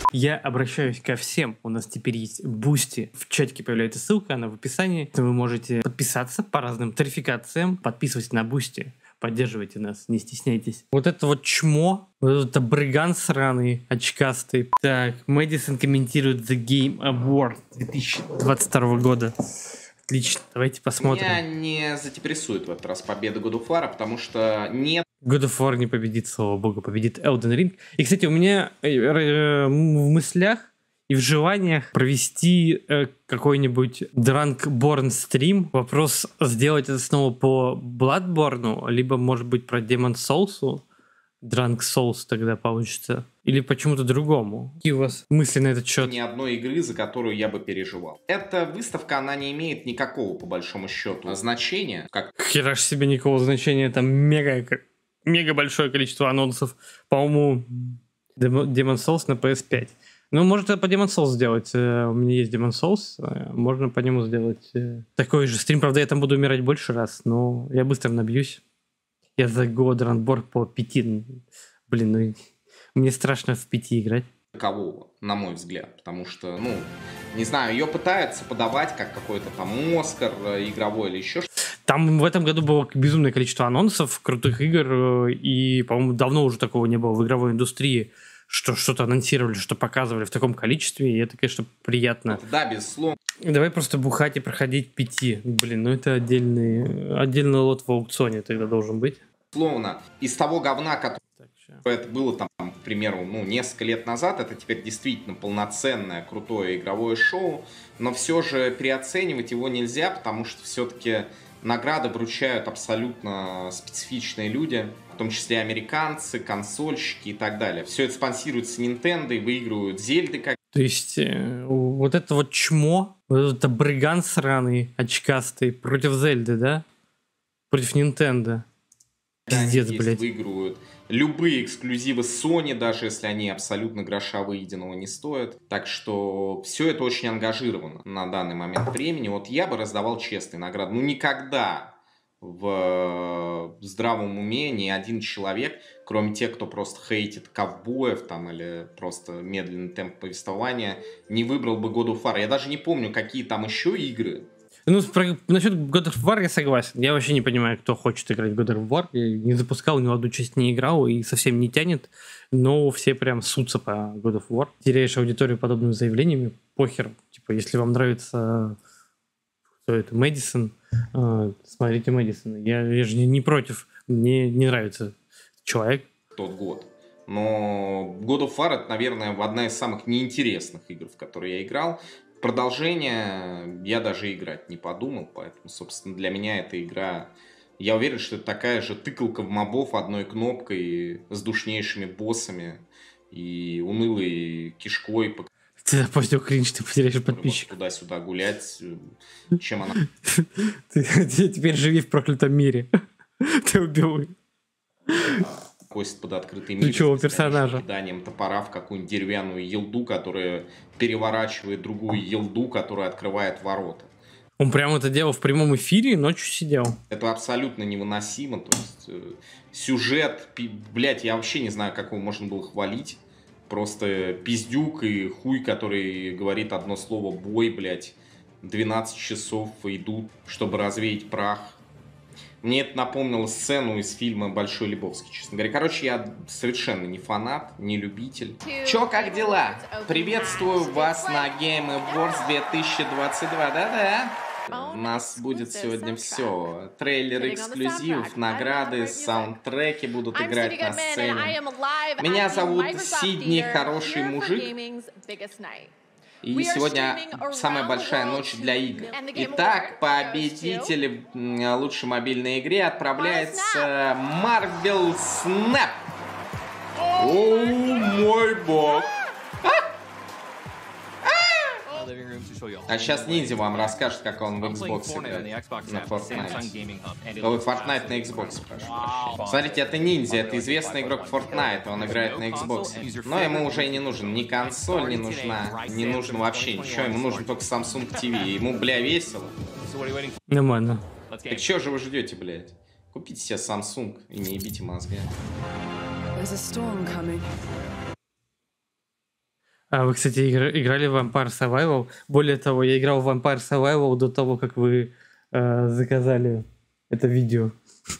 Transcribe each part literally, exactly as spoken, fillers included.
Я обращаюсь ко всем. У нас теперь есть Boosty. В чатике появляется ссылка, она в описании. Вы можете подписаться по разным тарификациям. Подписывайтесь на Boosty. Поддерживайте нас, не стесняйтесь. Вот это вот чмо, вот это брыган сраный, очкастый. Так, Мэдисон комментирует The Game Award две тысячи двадцать второго года. Отлично, давайте посмотрим. Меня не задепрессует в этот раз победа God of War, потому что нет... God of War не победит, слава богу, победит Elden Ring. И, кстати, у меня э, э, в мыслях и в желаниях провести э, какой-нибудь Drunkborn стрим. Вопрос, сделать это снова по Bloodborne, либо, может быть, про Demon Souls. Drunk Souls тогда получится. Или почему-то другому. Какие у вас мысли на этот счет? Ни одной игры, за которую я бы переживал. Эта выставка, она не имеет никакого, по большому счету, значения. Как... Хераш себе никакого значения. Там мега, мега большое количество анонсов. По-моему, Demon Souls на пи эс пять. Ну, можно по Demon Souls сделать. У меня есть Demon Souls. Можно по нему сделать такой же стрим. Правда, я там буду умирать больше раз, но я быстро набьюсь. Я за God Runborg по пяти. Блин, ну мне страшно в пяти играть. Такового, на мой взгляд. Потому что, ну, не знаю, ее пытаются подавать как какой-то там Оскар игровой или еще что-то. Там в этом году было безумное количество анонсов, крутых игр. И, по-моему, давно уже такого не было в игровой индустрии. Что что-то анонсировали, что показывали в таком количестве, и это, конечно, приятно. Да, безусловно. Давай просто бухать и проходить пяти. Блин, ну это отдельный, отдельный лот в аукционе тогда должен быть. Безусловно. Из того говна, которое так, это было там, к примеру, ну, несколько лет назад, это теперь действительно полноценное, крутое игровое шоу, но все же переоценивать его нельзя, потому что все-таки награды вручают абсолютно специфичные люди, в том числе американцы, консольщики и так далее. Все это спонсируется Nintendo и выигрывают Зельды. Как... То есть э, вот это вот чмо, вот это брыган сраный, очкастый, против Зельды, да? Против Nintendo. Пиздец, блядь. Выигрывают любые эксклюзивы Sony, даже если они абсолютно гроша выеденного не стоят. Так что все это очень ангажировано на данный момент времени. Вот я бы раздавал честные награды. Ну, никогда в здравом уме ни один человек, кроме тех, кто просто хейтит ковбоев там или просто медленный темп повествования, не выбрал бы God of War. Я даже не помню, какие там еще игры. Ну, про, насчет God of War я согласен. Я вообще не понимаю, кто хочет играть в God of War. Я не запускал, ни в одну часть не играл и совсем не тянет. Но все прям ссутся по God of War. Теряешь аудиторию подобными заявлениями. Похер. Типа, если вам нравится кто это, Мэдисон, э, смотрите Мэдисона. Я, я же не, не против. Мне не нравится человек. Тот год. Но God of War — это, наверное, одна из самых неинтересных игр, в которые я играл. Продолжение я даже играть не подумал, поэтому, собственно, для меня эта игра... Я уверен, что это такая же тыкалка в мобов одной кнопкой с душнейшими боссами и унылой кишкой. Ты запустил кринж, ты потеряешь подписчиков. Туда-сюда гулять, чем она... Ты теперь живи в проклятом мире. Ты убил... Косит под открытый мир. Ключевого персонажа. Киданием топора в какую-нибудь деревянную елду, которая переворачивает другую елду, которая открывает ворота. Он прямо это делал в прямом эфире и ночью сидел. Это абсолютно невыносимо. То есть э, сюжет, пи, блядь, я вообще не знаю, как его можно было хвалить. Просто пиздюк и хуй, который говорит одно слово «бой», блядь. двенадцать часов идут, чтобы развеять прах. Мне это напомнило сцену из фильма «Большой Лебовский», честно говоря. Короче, я совершенно не фанат, не любитель. Чё, как дела? Приветствую вас на Game Awards две тысячи двадцать два. Да-да. У нас будет сегодня все. Трейлеры эксклюзивов, награды, саундтреки будут играть на сцене. Меня зовут Сидни, хороший мужик. И сегодня самая большая ночь для игр. Итак, победитель лучшей мобильной игры отправляется Marvel Snap. О мой бог. А сейчас Ниндзя вам расскажет, как он в Xbox играет на Fortnite. Ой, Fortnite на Xbox, спрашиваю. Смотрите, это Ниндзя, это известный игрок Fortnite, он играет на Xbox. Но ему уже не нужен ни консоль, не нужна, не нужно вообще ничего, ему нужен только Samsung ти ви. Ему, бля, весело. Нормально. Так чего же вы ждете, блядь? Купите себе Samsung и не ебите мозги. А вы, кстати, игра- играли в Vampire Survival? Более того, я играл в Vampire Survival до того, как вы э, заказали это видео.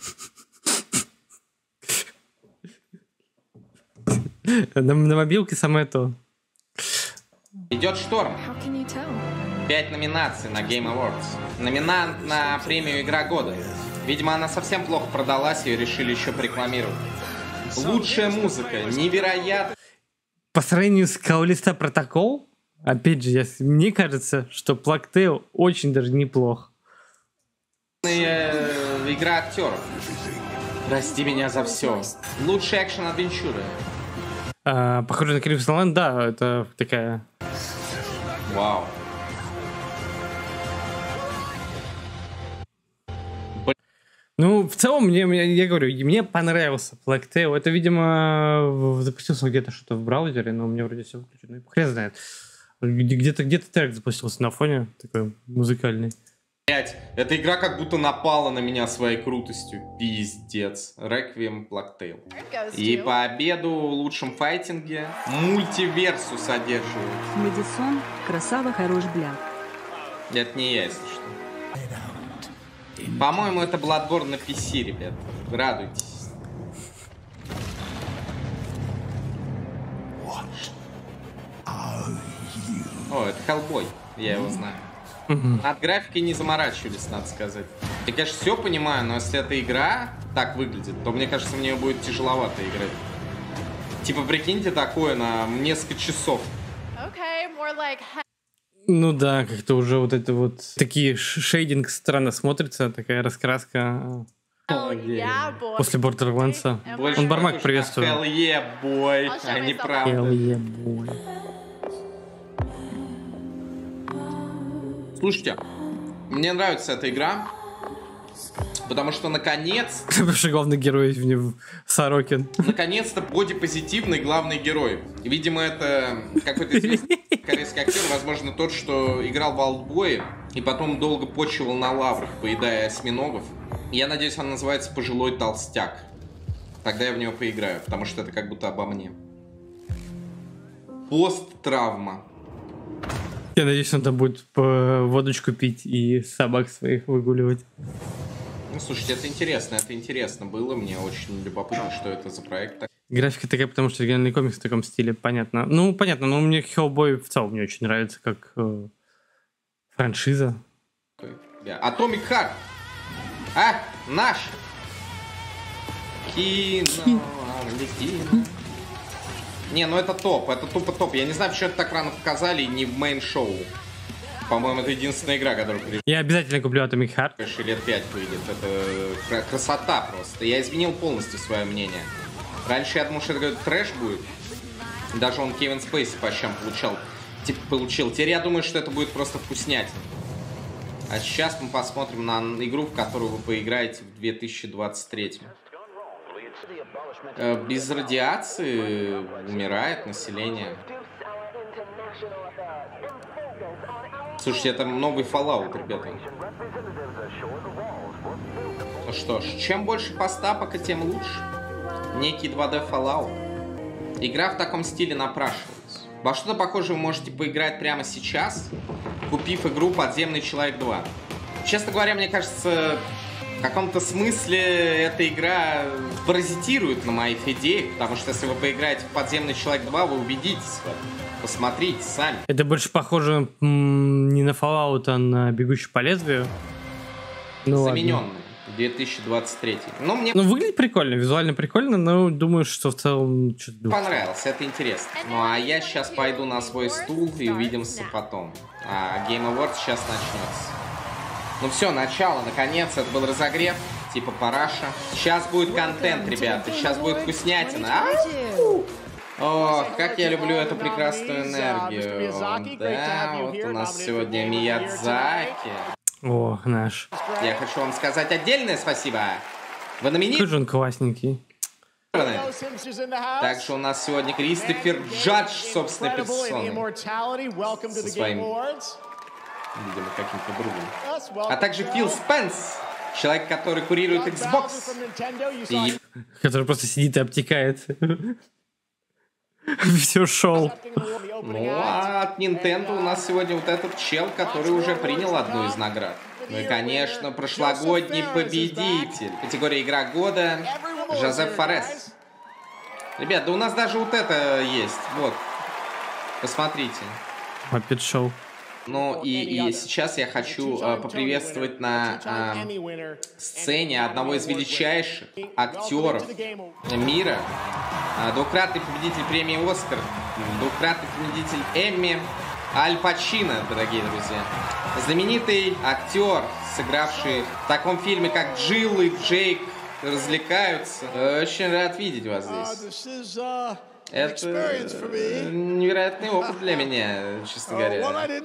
На, на мобилке самое то. Идет шторм. Пять номинаций на Game Awards. Номинант на премию Игра года. Видимо, она совсем плохо продалась, ее решили еще порекламировать. Лучшая музыка. Невероятно. По сравнению с Callisto Protocol, опять же, я, мне кажется, что Plague Tale очень даже неплох. Э, игра актеров. Прости меня за все. Лучший экшен-адвенчура. А, похоже на Crimson Land, да, это такая... Вау. Ну, в целом, мне, мне, я говорю, мне понравился Plague Tale. Это, видимо, запустился где-то что-то в браузере, но у меня вроде все выключено. Хрен знает. Где-то где-то трек запустился на фоне, такой музыкальный. Блять, эта игра как будто напала на меня своей крутостью. Пиздец. Requiem Plague Tale. И победу в лучшем файтинге мультиверсу содерживает. Мэдисон, красава, хорош, бля. Это не я, если что. По-моему, это Bloodborne на пи си, ребят. Радуйтесь. О, это Hellboy. Я его знаю. Над графикой не заморачивались, надо сказать. Я, конечно, все понимаю, но если эта игра так выглядит, то, мне кажется, мне будет тяжеловато играть. Типа, прикиньте, такое на несколько часов. Okay, more like... Ну да, как-то уже вот это вот... Такие шейдинг странно смотрится, такая раскраска. Oh, yeah, boy. После Borderlands. Больше Он Бармак похож на приветствует. Hell yeah, boy, I'll show а не myself. правда. Hell yeah, boy. Слушайте, мне нравится эта игра, потому что наконец, Потому что главный герой в нем Сорокин. наконец-то бодипозитивный главный герой. И, видимо, это какой-то известный корейский актер, возможно, тот, что играл в Олдбое и потом долго почивал на лаврах, поедая осьминогов. Я надеюсь, он называется «Пожилой толстяк». Тогда я в него поиграю, потому что это как будто обо мне. Посттравма. Я надеюсь, он там будет по водочку пить и собак своих выгуливать. Ну, слушайте, это интересно, это интересно было. Мне очень любопытно, что это за проект. Графика такая, потому что оригинальный комикс в таком стиле, понятно. Ну, понятно, но мне Hellboy в целом не очень нравится, как э, франшиза. Atomic Heart. А, наш. Кино, Арлекино. Не, ну это топ, это тупо топ. Я не знаю, почему это так рано показали и не в мейн-шоу. По-моему, это единственная игра, которую Я обязательно куплю Atomic Heart. решили лет пять выйдет. Это красота просто. Я изменил полностью свое мнение. Раньше я думал, что это какой-то трэш будет. Даже он Кевин Спейси по щам получал. Типа получил. Теперь я думаю, что это будет просто вкуснятина. А сейчас мы посмотрим на игру, в которую вы поиграете в две тысячи двадцать третьем. Без радиации умирает население. Слушайте, это новый Fallout, ребята. Ну что ж, чем больше постапок, тем лучше. Некий два дэ Fallout. Игра в таком стиле напрашивается. Во что-то похожее вы можете поиграть прямо сейчас, купив игру «Подземный человек два». Честно говоря, мне кажется, в каком-то смысле эта игра паразитирует на моих идеях, потому что если вы поиграете в «Подземный человек два», вы убедитесь в этом. Посмотрите сами. Это больше похоже м, не на Fallout, а на «Бегущий по лезвию». Ну, Замененный. две тысячи двадцать третий. Ну, мне ну, выглядит прикольно, визуально прикольно, но думаю, что в целом что-то... понравилось, это интересно. Ну, а я сейчас пойду на свой стул и увидимся потом. А Game Awards сейчас начнется. Ну все, начало, наконец, это был разогрев, типа параша. Сейчас будет контент, ребята, сейчас будет вкуснятина. А? О, как я люблю эту прекрасную энергию. Да, вот у нас сегодня Миядзаки. О, наш. Я хочу вам сказать отдельное спасибо. Вы Какой номинированы. же он классненький. Также у нас сегодня Кристофер Джадж собственной персоной. Со своим, видимо, каким-то другом. А также Фил Спенс, человек, который курирует Xbox. И Который просто сидит и обтекает. Все шоу. Ну, а от Nintendo у нас сегодня вот этот чел, который уже принял одну из наград. Ну и, конечно, прошлогодний победитель. Категория Игра года Жозеф Фарес. Ребят, да у нас даже вот это есть. Вот. Посмотрите. Маппет Шоу. Ну и, и сейчас я хочу э, поприветствовать на э, сцене одного из величайших актеров мира, э, двукратный победитель премии «Оскар», двукратный победитель Эмми, Аль Пачино, дорогие друзья. Знаменитый актер, сыгравший в таком фильме, как «Джилл» и «Джейк развлекаются». Очень рад видеть вас здесь. Это невероятный опыт для меня, честно говоря.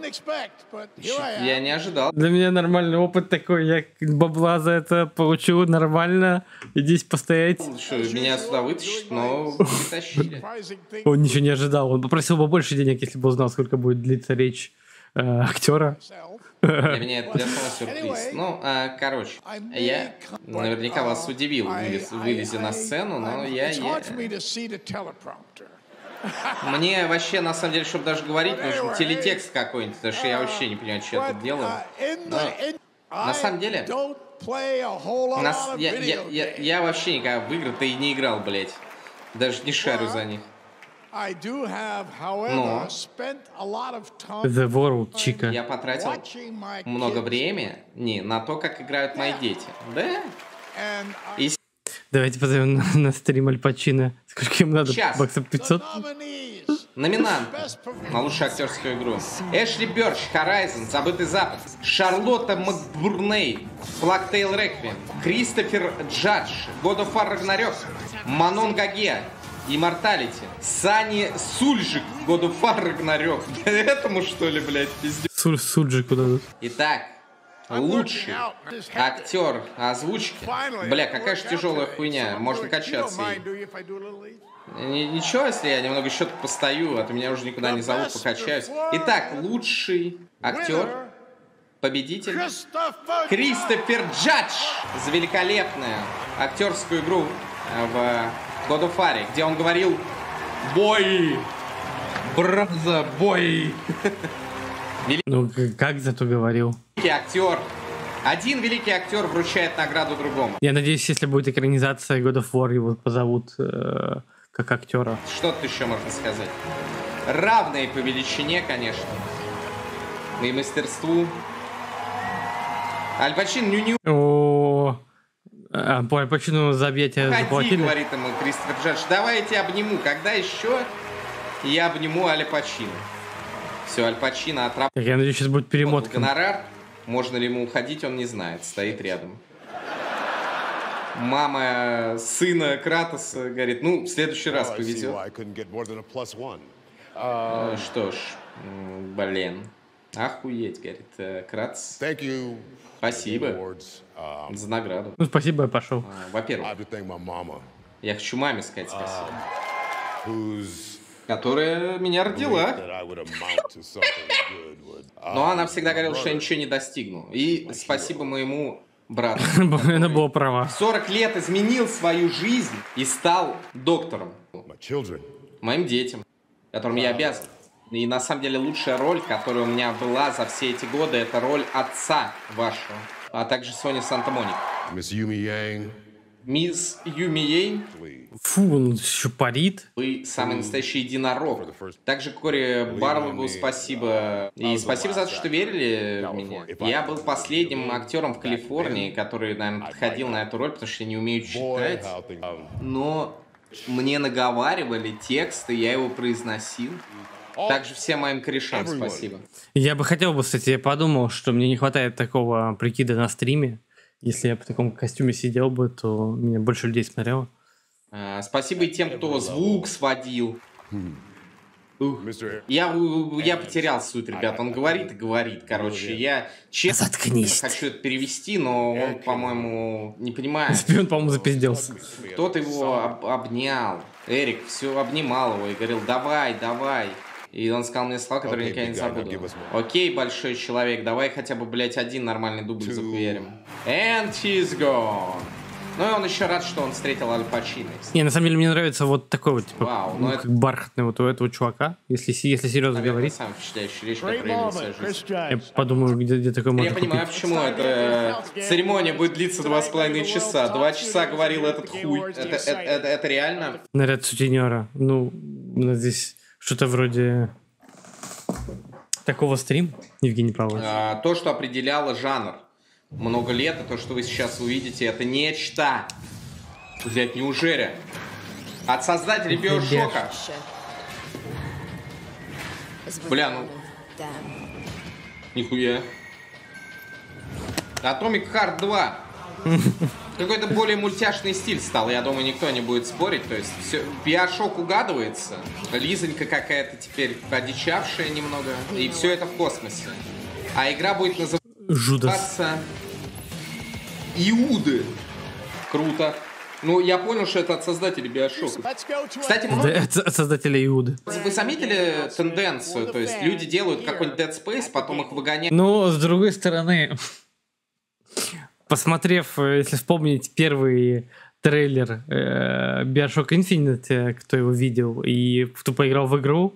Я не ожидал. Для меня нормальный опыт такой. Я бабла за это получу нормально. И здесь постоять. Что, меня сюда вытащить, но притащили. Он ничего не ожидал. Он попросил бы больше денег, если бы узнал, сколько будет длиться речь э, актера. Для меня это для самого сюрприз. Ну, а, короче, я наверняка вас удивил, вылез, вылезя на сцену, но я, я... Мне вообще, на самом деле, чтобы даже говорить, нужен телетекст какой-нибудь, потому что я вообще не понимаю, что я тут делаю. Но, на самом деле, нас, я, я, я, я вообще никогда в игры-то и не играл, блядь. Даже не шарю за них. Но The World, Чика. Я потратил много времени не на то, как играют мои дети. Да? И... Давайте позовем на, на стрим Аль Пачино. Сколько им надо? Сейчас. Баксов пятьсот? Номинант на лучшую актерскую игру: Эшли Бёрч, Horizon, Забытый Запад; Шарлотта Макбурней, Плактейл Реквием; Кристофер Джадж, God of War Ragnarok; Манон Гаге, Immortality; Сани Сульжик, God of War Ragnarok. Этому что ли, блядь, пиздец? Суль, Суджи куда тут? Итак, лучший актер озвучки. Бля, какая же тяжелая хуйня. Можно качаться. Ничего, если я немного еще тут постою, а то меня уже никуда не зовут, покачаюсь. Итак, лучший актер, победитель Кристофер Джадж за великолепную актерскую игру в God of War, где он говорил: «Бой! Браза, бой!» Ну, как зато говорил. Великий актер. Один великий актер вручает награду другому. Я надеюсь, если будет экранизация God of War, его позовут э, как актера. Что тут еще можно сказать? Равные по величине, конечно. И мастерству. Аль Пачино, ню-ню. О, а, по Аль Пачино за объятия Ходи, заплатили? говорит ему Кристофер Джадж. Давай я тебя обниму. Когда еще я обниму Аля Пачино? Все, Аль Пачино отработал. Так, я надеюсь, сейчас будет перемотка. Гонорар. Можно ли ему уходить, он не знает. Стоит рядом. Мама сына Кратоса говорит: ну, в следующий раз повезет. Uh, что ж, блин. Охуеть, говорит Кратос. Спасибо за награду. Ну, спасибо, я пошел. Uh, Во-первых, я хочу маме сказать спасибо. Которая меня родила. Но она всегда говорила, что я ничего не достигну. И спасибо моему брату. Она была права. сорок лет изменил свою жизнь и стал доктором. Моим детям, которым я обязан. И на самом деле лучшая роль, которая у меня была за все эти годы, это роль отца вашего. А также Сони Санта-Моника. Мисс Юми Йейн. Фу, он еще парит. Вы самый настоящий единорог. Также Кори Барлогу спасибо. И спасибо за то, что верили в меня. Я был последним актером в Калифорнии, который, наверное, подходил на эту роль, потому что я не умею читать. Но мне наговаривали тексты, я его произносил. Также всем моим корешам спасибо. Я бы хотел бы, кстати, я подумал, что мне не хватает такого прикида на стриме. Если я в таком костюме сидел бы, то меня больше людей смотрело. А, спасибо и тем, кто звук сводил. Ух. Я, я потерял суть, ребят. Он говорит и говорит. Короче, я честно Заткнись. хочу это перевести, но он, по-моему, не понимает. Он, по-моему, запизделся. Кто-то его об- обнял. Эрик все обнимал его и говорил: давай, давай. И он сказал мне слова, которые никогда не забуду. Окей, большой человек, давай хотя бы, блядь, один нормальный дубль захуярим. And she's gone. Ну и он еще рад, что он встретил Аль Пачино. Не, на самом деле мне нравится вот такой вот, типа, Вау, ну, ну как это- бархатный вот у этого чувака, если, си- если серьезно Наверное, говорить. самая впечатляющая речь, которую я видел в своей жизни. Я подумаю, где, где такой можно Я понимаю, купить. почему эта церемония будет длиться два с половиной часа. Два часа говорил этот хуй. Это, это, это, это реально. Наряд сутенера. Ну, у нас здесь что-то вроде такого стрим, Евгений Павлович. А, то, что определяло жанр много лет, и то, что вы сейчас увидите, это нечто. Блять, неужели? От создателей Биошока. Бля, ну... Нихуя. Atomic Heart два. Какой-то более мультяшный стиль стал, я думаю, никто не будет спорить. То есть, все, Биошок угадывается. Лизонька какая-то теперь одичавшая немного. И все это в космосе. А игра будет Жудас. называться Иуды. Круто. Ну, я понял, что это от создателей Биошока. Кстати, Да, много... это от создателя Иуды. вы заметили тенденцию? То есть, люди делают какой-нибудь Dead Space, потом их выгоняют. Но, с другой стороны, посмотрев, э, если вспомнить первый трейлер э, Bioshock Infinite, э, кто его видел, и кто поиграл в игру,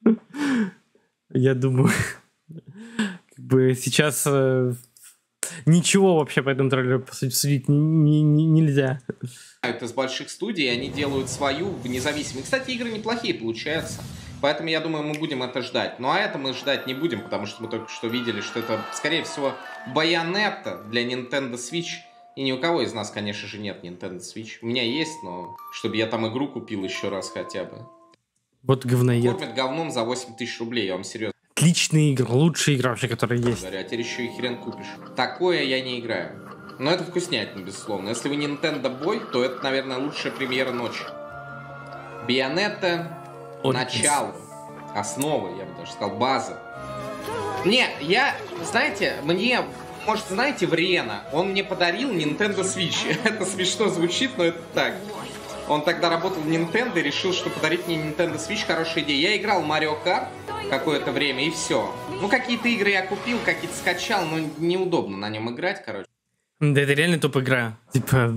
я думаю, как бы сейчас э, ничего вообще по этому трейлеру, по сути, судить не- не- не- нельзя. из больших студий, и они делают свою независимую. Кстати, игры неплохие получаются. Поэтому, я думаю, мы будем это ждать. Ну, а это мы ждать не будем, потому что мы только что видели, что это, скорее всего, Bayonetta для Nintendo Switch. И ни у кого из нас, конечно же, нет Nintendo Switch. У меня есть, но чтобы я там игру купил еще раз хотя бы. Вот говноед. Кормят говном за восемь тысяч рублей, я вам серьезно Отличная игра, лучшая игра вообще, которая есть. говорю. А теперь еще и хрен купишь. Такое я не играю. Но это вкуснятина, безусловно. Если вы Nintendo Boy, то это, наверное, лучшая премьера ночи. Bayonetta... Origins. Начало. Основа, я бы даже сказал, база. Не, я, знаете, мне, может, знаете, Врена, он мне подарил Nintendo Switch. Это смешно звучит, но это так. Он тогда работал в Nintendo и решил, что подарить мне Nintendo Switch хорошая идея. Я играл в Mario Kart какое-то время, и все. Ну, какие-то игры я купил, какие-то скачал, но неудобно на нем играть, короче. Да это реально топ-игра. Типа...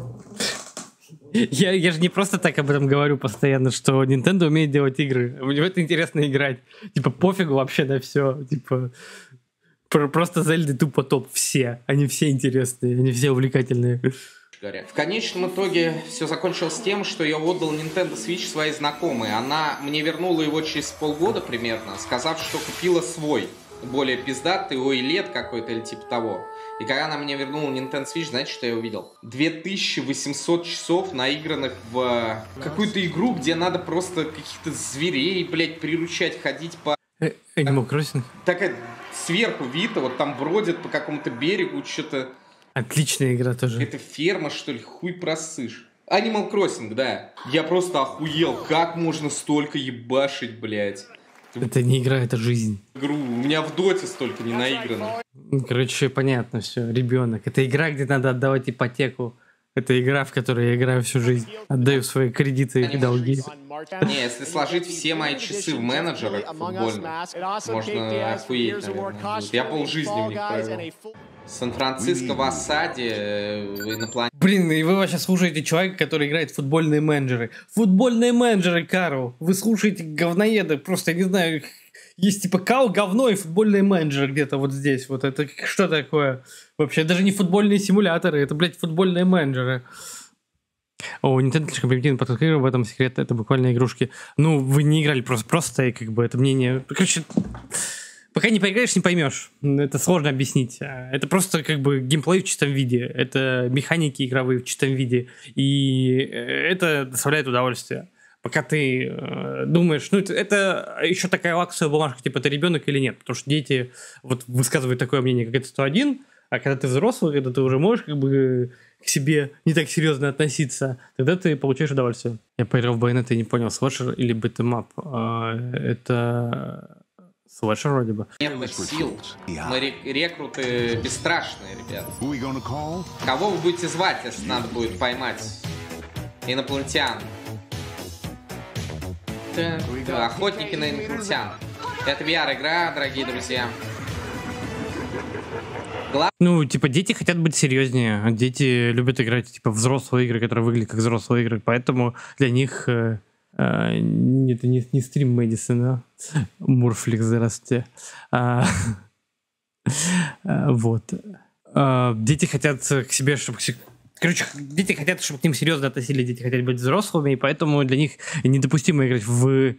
Я, я же не просто так об этом говорю постоянно, что Nintendo умеет делать игры. В это интересно играть. Типа, пофигу вообще на все. Типа, про- просто Зельды тупо топ. Все. Они все интересные, они все увлекательные. В конечном итоге все закончилось тем, что я отдал Nintendo Switch своей знакомой. Она мне вернула его через полгода примерно, сказав, что купила свой, более пиздатый, ой, лет какой-то или типа того. И когда она мне вернула Nintendo Switch, знаете, что я увидел? две тысячи восемьсот часов наигранных в какую-то игру, где надо просто каких-то зверей, блядь, приручать, ходить по... Э, Animal Crossing. Такая сверху видно, вот там бродят по какому-то берегу, что-то... Отличная игра тоже. Это ферма, что ли? Хуй просышь. Animal Crossing, да. Я просто охуел. Как можно столько ебашить, блядь? Это не игра, это жизнь. Игру. У меня в доте столько не наиграно. Короче, понятно все. Ребенок. Это игра, где надо отдавать ипотеку. Это игра, в которой я играю всю жизнь. Отдаю свои кредиты и долги. Не, если сложить все мои часы в менеджерах футбольных, можно охуеть, наверное. Я полжизни в них провел. Сан-Франциско в осаде, э, инопланетяне. Блин, и вы вообще слушаете человека, который играет в футбольные менеджеры. Футбольные менеджеры, Карл. Вы слушаете говноеды. Просто, я не знаю, есть типа кал, говно и футбольные менеджеры где-то вот здесь. Вот это что такое? Вообще, даже не футбольные симуляторы, это, блядь, футбольные менеджеры. О, Nintendo слишком примитивно подход к играм, в этом секрет, это буквально игрушки. Ну, вы не играли просто, просто и как бы это мнение... Короче, пока не поиграешь, не поймешь. Это сложно объяснить. Это просто как бы геймплей в чистом виде. Это механики игровые в чистом виде. И это доставляет удовольствие. Пока ты э, думаешь, ну, это, это еще такая лаксовая бумажка, типа, ты ребенок или нет. Потому что дети вот высказывают такое мнение, как это сто один, а когда ты взрослый, когда ты уже можешь как бы к себе не так серьезно относиться, тогда ты получаешь удовольствие. Я поиграл в Bayonetta и не понял, слэшер или битэмап. А, это... Слэшер вроде бы. Нет сил. Мы рек- рекруты бесстрашные, ребят. Кого вы будете звать, если надо будет поймать инопланетян? Да, охотники на инопланетян. Это ви ар-игра, дорогие друзья. Ну, типа, дети хотят быть серьезнее. Дети любят играть, типа, взрослые игры, которые выглядят как взрослые игры. Поэтому для них... Э, э, это не, не стрим Мэдисона. Мурфликс, здравствуйте. А, а, вот. А, дети хотят к себе, чтобы... Короче, дети хотят, чтобы к ним серьезно относились. Дети хотят быть взрослыми, и поэтому для них недопустимо играть в,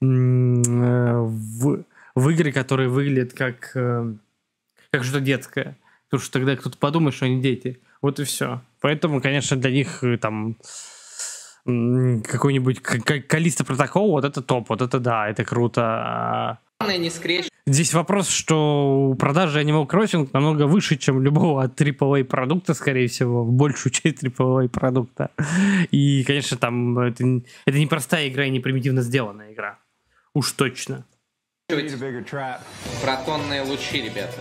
в, в игры, которые выглядят как... как что-то детское. Потому что тогда кто-то подумает, что они дети. Вот и все. Поэтому, конечно, для них там какой-нибудь Каллисто протокол, вот это топ, вот это да, это круто. Не скрещ... Здесь вопрос, что продажи Animal Crossing намного выше, чем любого трипл эй продукта, скорее всего, большую часть трипл эй продукта. И, конечно, там это, это не простая игра и не примитивно сделанная игра. Уж точно. Протонные лучи, ребята.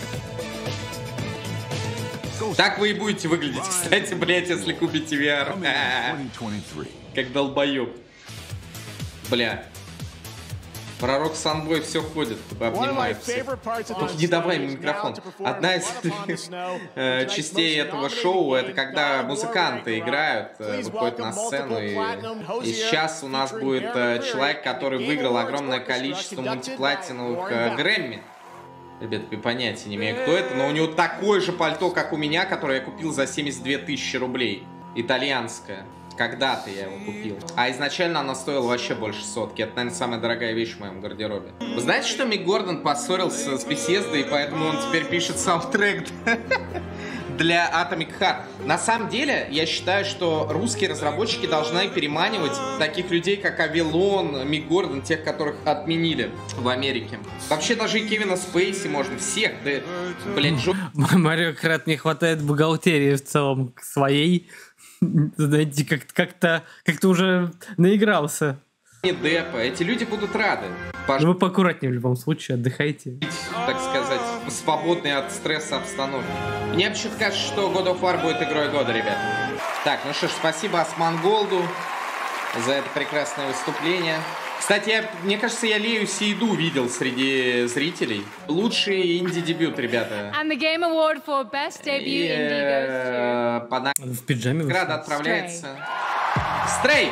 Так вы и будете выглядеть, кстати, блять, если купите ви ар. Как долбоёб. Бля. Пророк Санбой все ходит, обнимает всех. Только не давай мне микрофон. Одна из э, частей этого шоу, это когда музыканты играют, э, выходят на сцену. И, и сейчас у нас будет э, человек, который выиграл огромное количество мультиплатиновых э, Грэмми. Ребята, вы понятия не имею, кто это, но у него такое же пальто, как у меня, которое я купил за семьдесят две тысячи рублей. Итальянское. Когда-то я его купил. А изначально она стоила вообще больше сотки. Это, наверное, самая дорогая вещь в моем гардеробе. Вы знаете, что Мик Гордон поссорился с Bethesda, и поэтому он теперь пишет саундтрек для Atomic Heart? На самом деле, я считаю, что русские разработчики должны переманивать таких людей, как Авилон, Мик Гордон, тех, которых отменили в Америке. Вообще даже и Кевина Спейси можно, всех, да, блядь, Джо... Марио Карт не хватает бухгалтерии в целом своей. Знаете, как-то как-то как-то уже наигрался. Деппа. Эти люди будут рады. Пож... Ну вы поаккуратнее в любом случае, отдыхайте. Так сказать, свободные от стресса обстановки. Мне почему-то кажется, что God of War будет игрой года, ребят. Так, ну что ж, спасибо Осман Голду за это прекрасное выступление. Кстати, я, мне кажется, я Лею Сейду видел среди зрителей. Лучший инди-дебют, ребята. And the Game Award for Best Debut Indie goes to... В пиджаме награда отправляется. Стрей!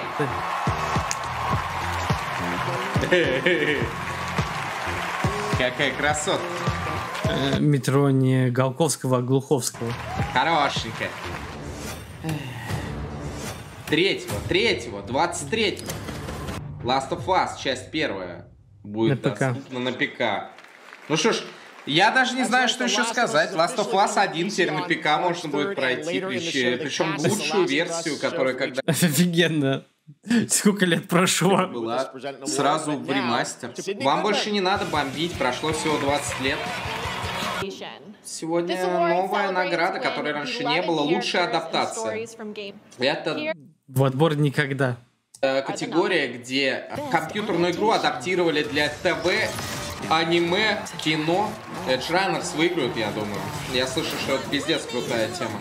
Какая красотка. Метро не Голковского, а Глуховского. Хорошенькая. Третьего, третьего, двадцать третьего. Last of Us, часть первая, будет на доступна на ПК. Ну что ж, я даже не знаю, что еще сказать. Last of Us один теперь на ПК можно будет пройти, причем лучшую версию, которая когда... Офигенно. Сколько лет прошло? Была сразу в ремастер. Вам больше не надо бомбить, прошло всего двадцать лет. Сегодня новая награда, которой раньше не было, лучшая адаптация. Это... В отбор никогда. Категория, где компьютерную игру адаптировали для ТВ, аниме, кино. Edge Runners выиграют, я думаю. Я слышу, что это пиздец крутая тема.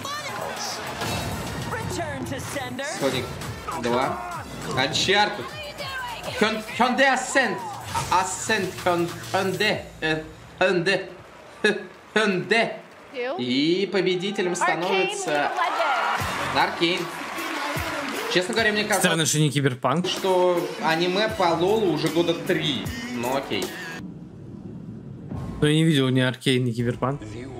Sonic два. Uncharted. Hyundai Ascent. Ascent. Hyundai. Hyundai. Hyundai. И победителем становится Аркейн. Честно говоря, мне кажется, странно, что не Киберпанк, что аниме по Лолу уже года три. Ну окей. Но я не видел ни Аркейн, ни Киберпанк.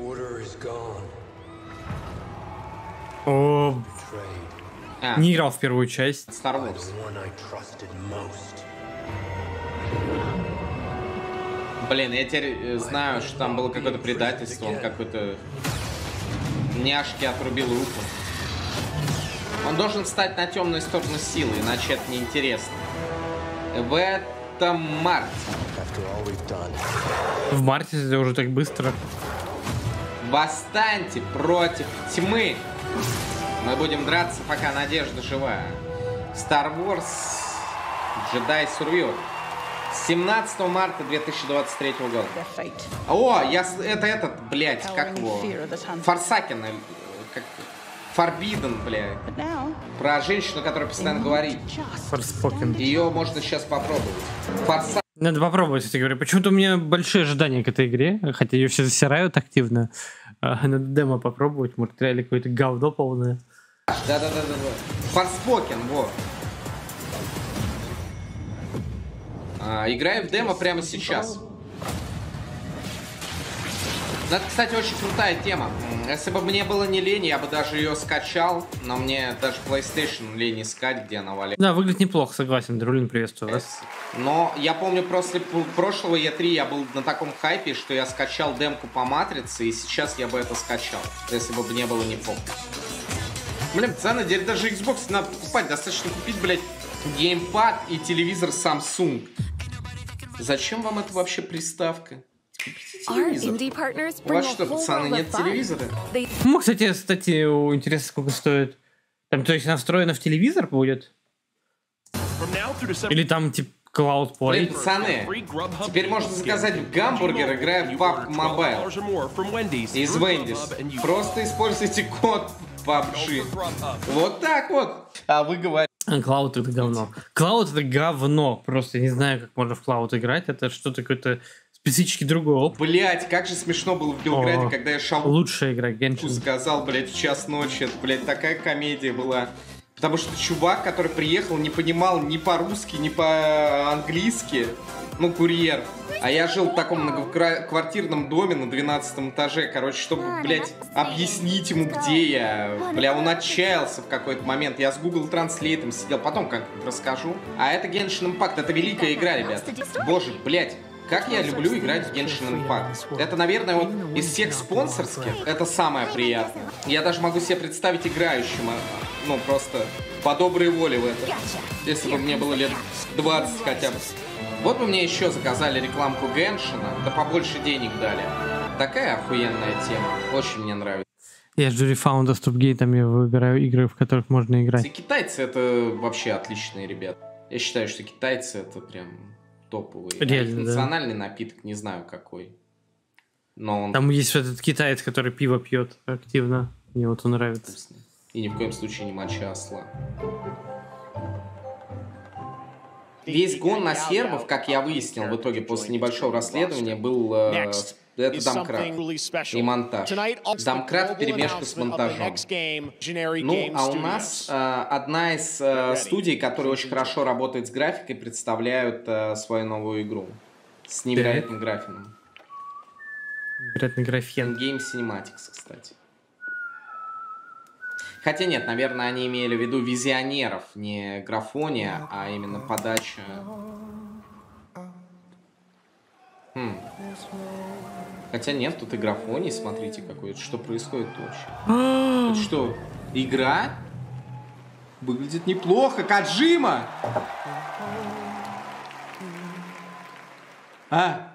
О, а. Не играл в первую часть. Star Wars. Блин, я теперь знаю, что там было какое-то предательство, он какой-то няшки отрубил руку. Он должен встать на темную сторону силы, иначе это неинтересно. В этом марте. В марте это уже так быстро. Восстаньте против тьмы. Мы будем драться, пока надежда живая. Star Wars Jedi Survivor. семнадцатого марта две тысячи двадцать третьего года. О, я... Это этот, блядь, как его? Форсакен. Как... Forbidden, блядь. Про женщину, которая постоянно говорит. Форспокен. Ее можно сейчас попробовать. Форса... Надо попробовать, кстати говоря. Почему-то у меня большие ожидания к этой игре, хотя ее все засирают активно. А, надо демо попробовать, может реально какое-то говно полное. Да-да-да-да-да. Форспокен, во. А, играю в демо прямо сейчас. Ну, это, кстати, очень крутая тема. Если бы мне было не лень, я бы даже ее скачал. Но мне даже PlayStation лень искать, где она валяется. Да, выглядит неплохо, согласен. Друлин, приветствую вас. Но я помню, после прошлого и три я был на таком хайпе, что я скачал демку по Матрице, и сейчас я бы это скачал, если бы не было не похуй. Блин, пацаны, теперь даже Xbox надо покупать. Достаточно купить, блядь, геймпад и телевизор Samsung. Зачем вам это вообще приставка? Телевизор. У вас что, пацаны, нет телевизора? Ну, кстати, кстати, интересно, сколько стоит. Там, то есть, она встроена в телевизор будет? Или там, типа, Cloud Play? Блин, пацаны, теперь можно заказать гамбургер, играя в пабг Mobile из Wendy's. Просто используйте код пабг. Вот так вот. А вы говорите... Cloud это говно. Cloud это говно. Просто не знаю, как можно в Cloud играть. Это что-то какое-то специфически другое. опыт. Блять, как же смешно было в Белграде, О, когда я шал... Лучшая игра, Геншин. Сказал, блять, в час ночи. Это, блять, такая комедия была. Потому что чувак, который приехал, не понимал ни по-русски, ни по-английски. Ну, курьер. А я жил в таком многоквартирном доме на двенадцатом этаже. Короче, чтобы, блядь, объяснить ему, где я. Бля, он отчаялся в какой-то момент. Я с Google Translate сидел. Потом как-нибудь расскажу. А это Genshin Impact. Это великая игра, ребят. Боже, блядь. Как я люблю играть в Genshin Impact. Это, наверное, вот из всех спонсорских, это самое приятное. Я даже могу себе представить играющим, ну, просто по доброй воле в это. Если бы мне было лет двадцать хотя бы. Вот бы мне еще заказали рекламку Геншина, да побольше денег дали. Такая охуенная тема. Очень мне нравится. Я жду рефаунда с Топгейтом, я выбираю игры, в которых можно играть. И китайцы это вообще отличные ребята. Я считаю, что китайцы это прям... топовый. Реально, а да. Национальный напиток, не знаю какой. Но он... Там есть этот китаец, который пиво пьет активно. Мне вот он нравится. вкусный. И ни в коем случае не моча осла. Весь гон на сербов, как я выяснил в итоге после небольшого расследования, был э, это домкрат и монтаж. Домкрат вперемешку с монтажом. Ну, а у нас э, одна из э, студий, которая очень хорошо работает с графикой, представляют э, свою новую игру с невероятным графиком. Невероятный графен. Game Cinematics, кстати. Хотя нет, наверное, они имели в виду визионеров, не графония, а именно подача. Хм. Хотя нет, тут и графоний, смотрите, какой-то. Что происходит вообще? Это что, игра? Выглядит неплохо, Коджима! А?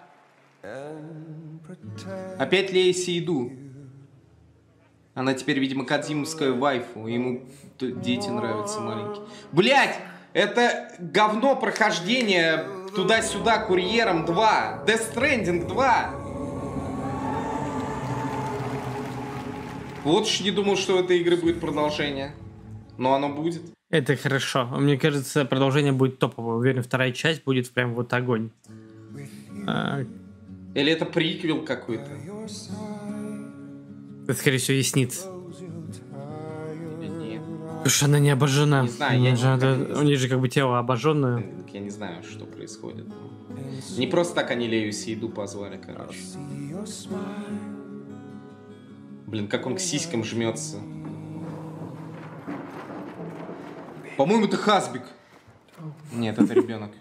Опять Лея Сейду. Она теперь, видимо, кодзимовская вайфу. Ему дети нравятся маленькие. Блять! Это говно прохождение туда-сюда Курьером два. Death Stranding два. Вот уж не думал, что у этой игры будет продолжение. Но оно будет. Это хорошо. Мне кажется, продолжение будет топовое. Уверен, вторая часть будет прям вот огонь. А... Или это приквел какой-то? Это, скорее всего, ясниц. Или нет? Потому что она не обожжена. Не знаю, я не надо... У них же как бы тело обожженное. Я не знаю, что происходит. Не просто так они Лею Сейду позвали, короче. Блин, как он к сиськам жмется. По-моему, это Хасбик. Нет, это ребенок.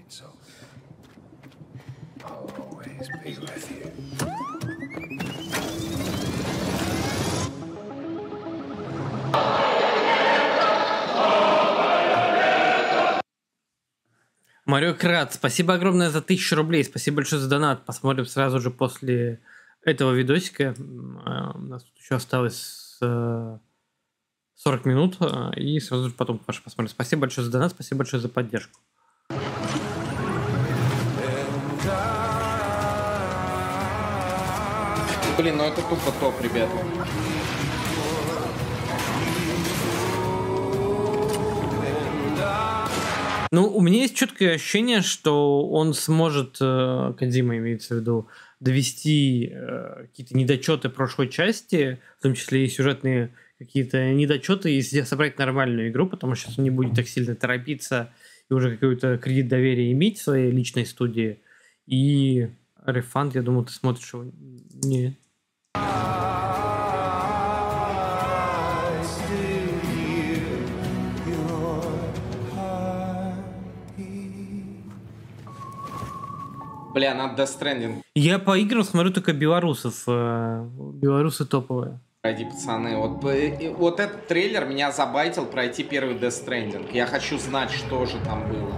Марио Крат, спасибо огромное за тысячу рублей. Спасибо большое за донат. Посмотрим сразу же после этого видосика. У нас тут еще осталось сорок минут. И сразу же потом посмотрим. Спасибо большое за донат. Спасибо большое за поддержку. Блин, ну это тупо топ, ребята. Ну, у меня есть четкое ощущение, что он сможет, Кодзима имеется в виду, довести э, какие-то недочеты прошлой части, в том числе и сюжетные какие-то недочеты, и собрать нормальную игру, потому что сейчас он не будет так сильно торопиться и уже какой-то кредит доверия иметь в своей личной студии. И рефанд, я думаю, ты смотришь его. Не. Бля, надо Death Stranding. Я по играм смотрю только белорусов. э, Белорусы топовые. Пройди, пацаны. Вот, э, вот этот трейлер меня забайтил пройти первый Death Stranding. Я хочу знать, что же там было.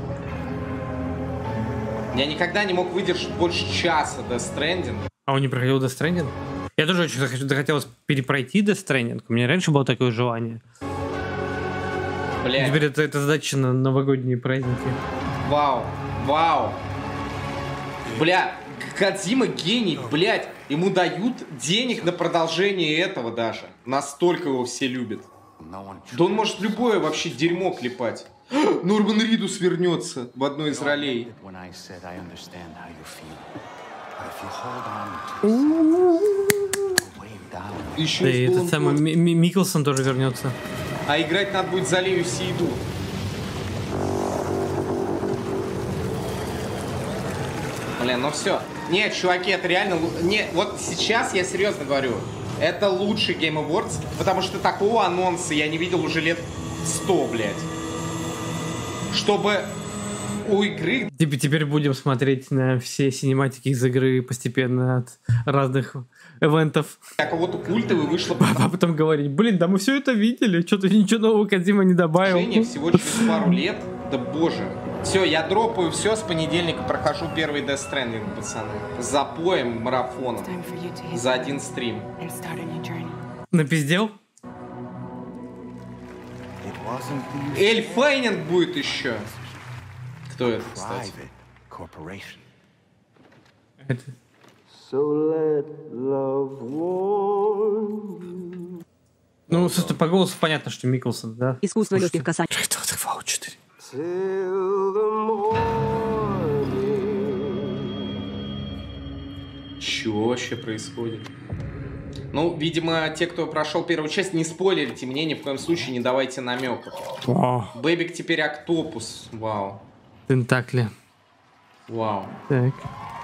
Я никогда не мог выдержать больше часа Death Stranding. А он не проходил Death Stranding? Я тоже очень захотел- захотелось перепройти Death Stranding. У меня раньше было такое желание. Блядь. Теперь это, это задача на новогодние праздники. Вау, вау. Бля, Кодзима гений, блядь. Ему дают денег на продолжение этого даже. Настолько его все любят. Да он может любое вообще дерьмо клепать. Норман Ридус вернется в одной из ролей. Еще Да и и с этот Полом самый Кот. Ми- Ми- Микkelсон тоже вернется. А играть надо будет за Лею Сейду. Блин, ну все. Нет, чуваки, это реально... лу- Не, вот сейчас я серьезно говорю. Это лучший Game Awards, потому что такого анонса я не видел уже лет сто, блядь. Чтобы у игры... Теперь, теперь будем смотреть на все синематики из игры постепенно от разных эвентов. для кого-то культовый вышло А потом говорить, блин, да мы все это видели, что-то ничего нового Кодзима не добавил. продолжение всего через пару лет. Да боже. Все, я дропаю все, с понедельника прохожу первый Death Stranding, пацаны. С запоем, марафоном. Time for you to hit За один стрим. and start a new journey. Напиздел? Эль Фейнинг будет еще. Кто это, кстати? Это... Ну, собственно, по голосу понятно, что Микkelсон, да? Искусство легких касаний. Что это Fallout четыре? Чего вообще происходит? Ну, видимо, те, кто прошел первую часть, не спойлерите мне, ни в коем случае не давайте намеков. О, Бэбик теперь Октопус. Вау. Тентакли. Вау. Так.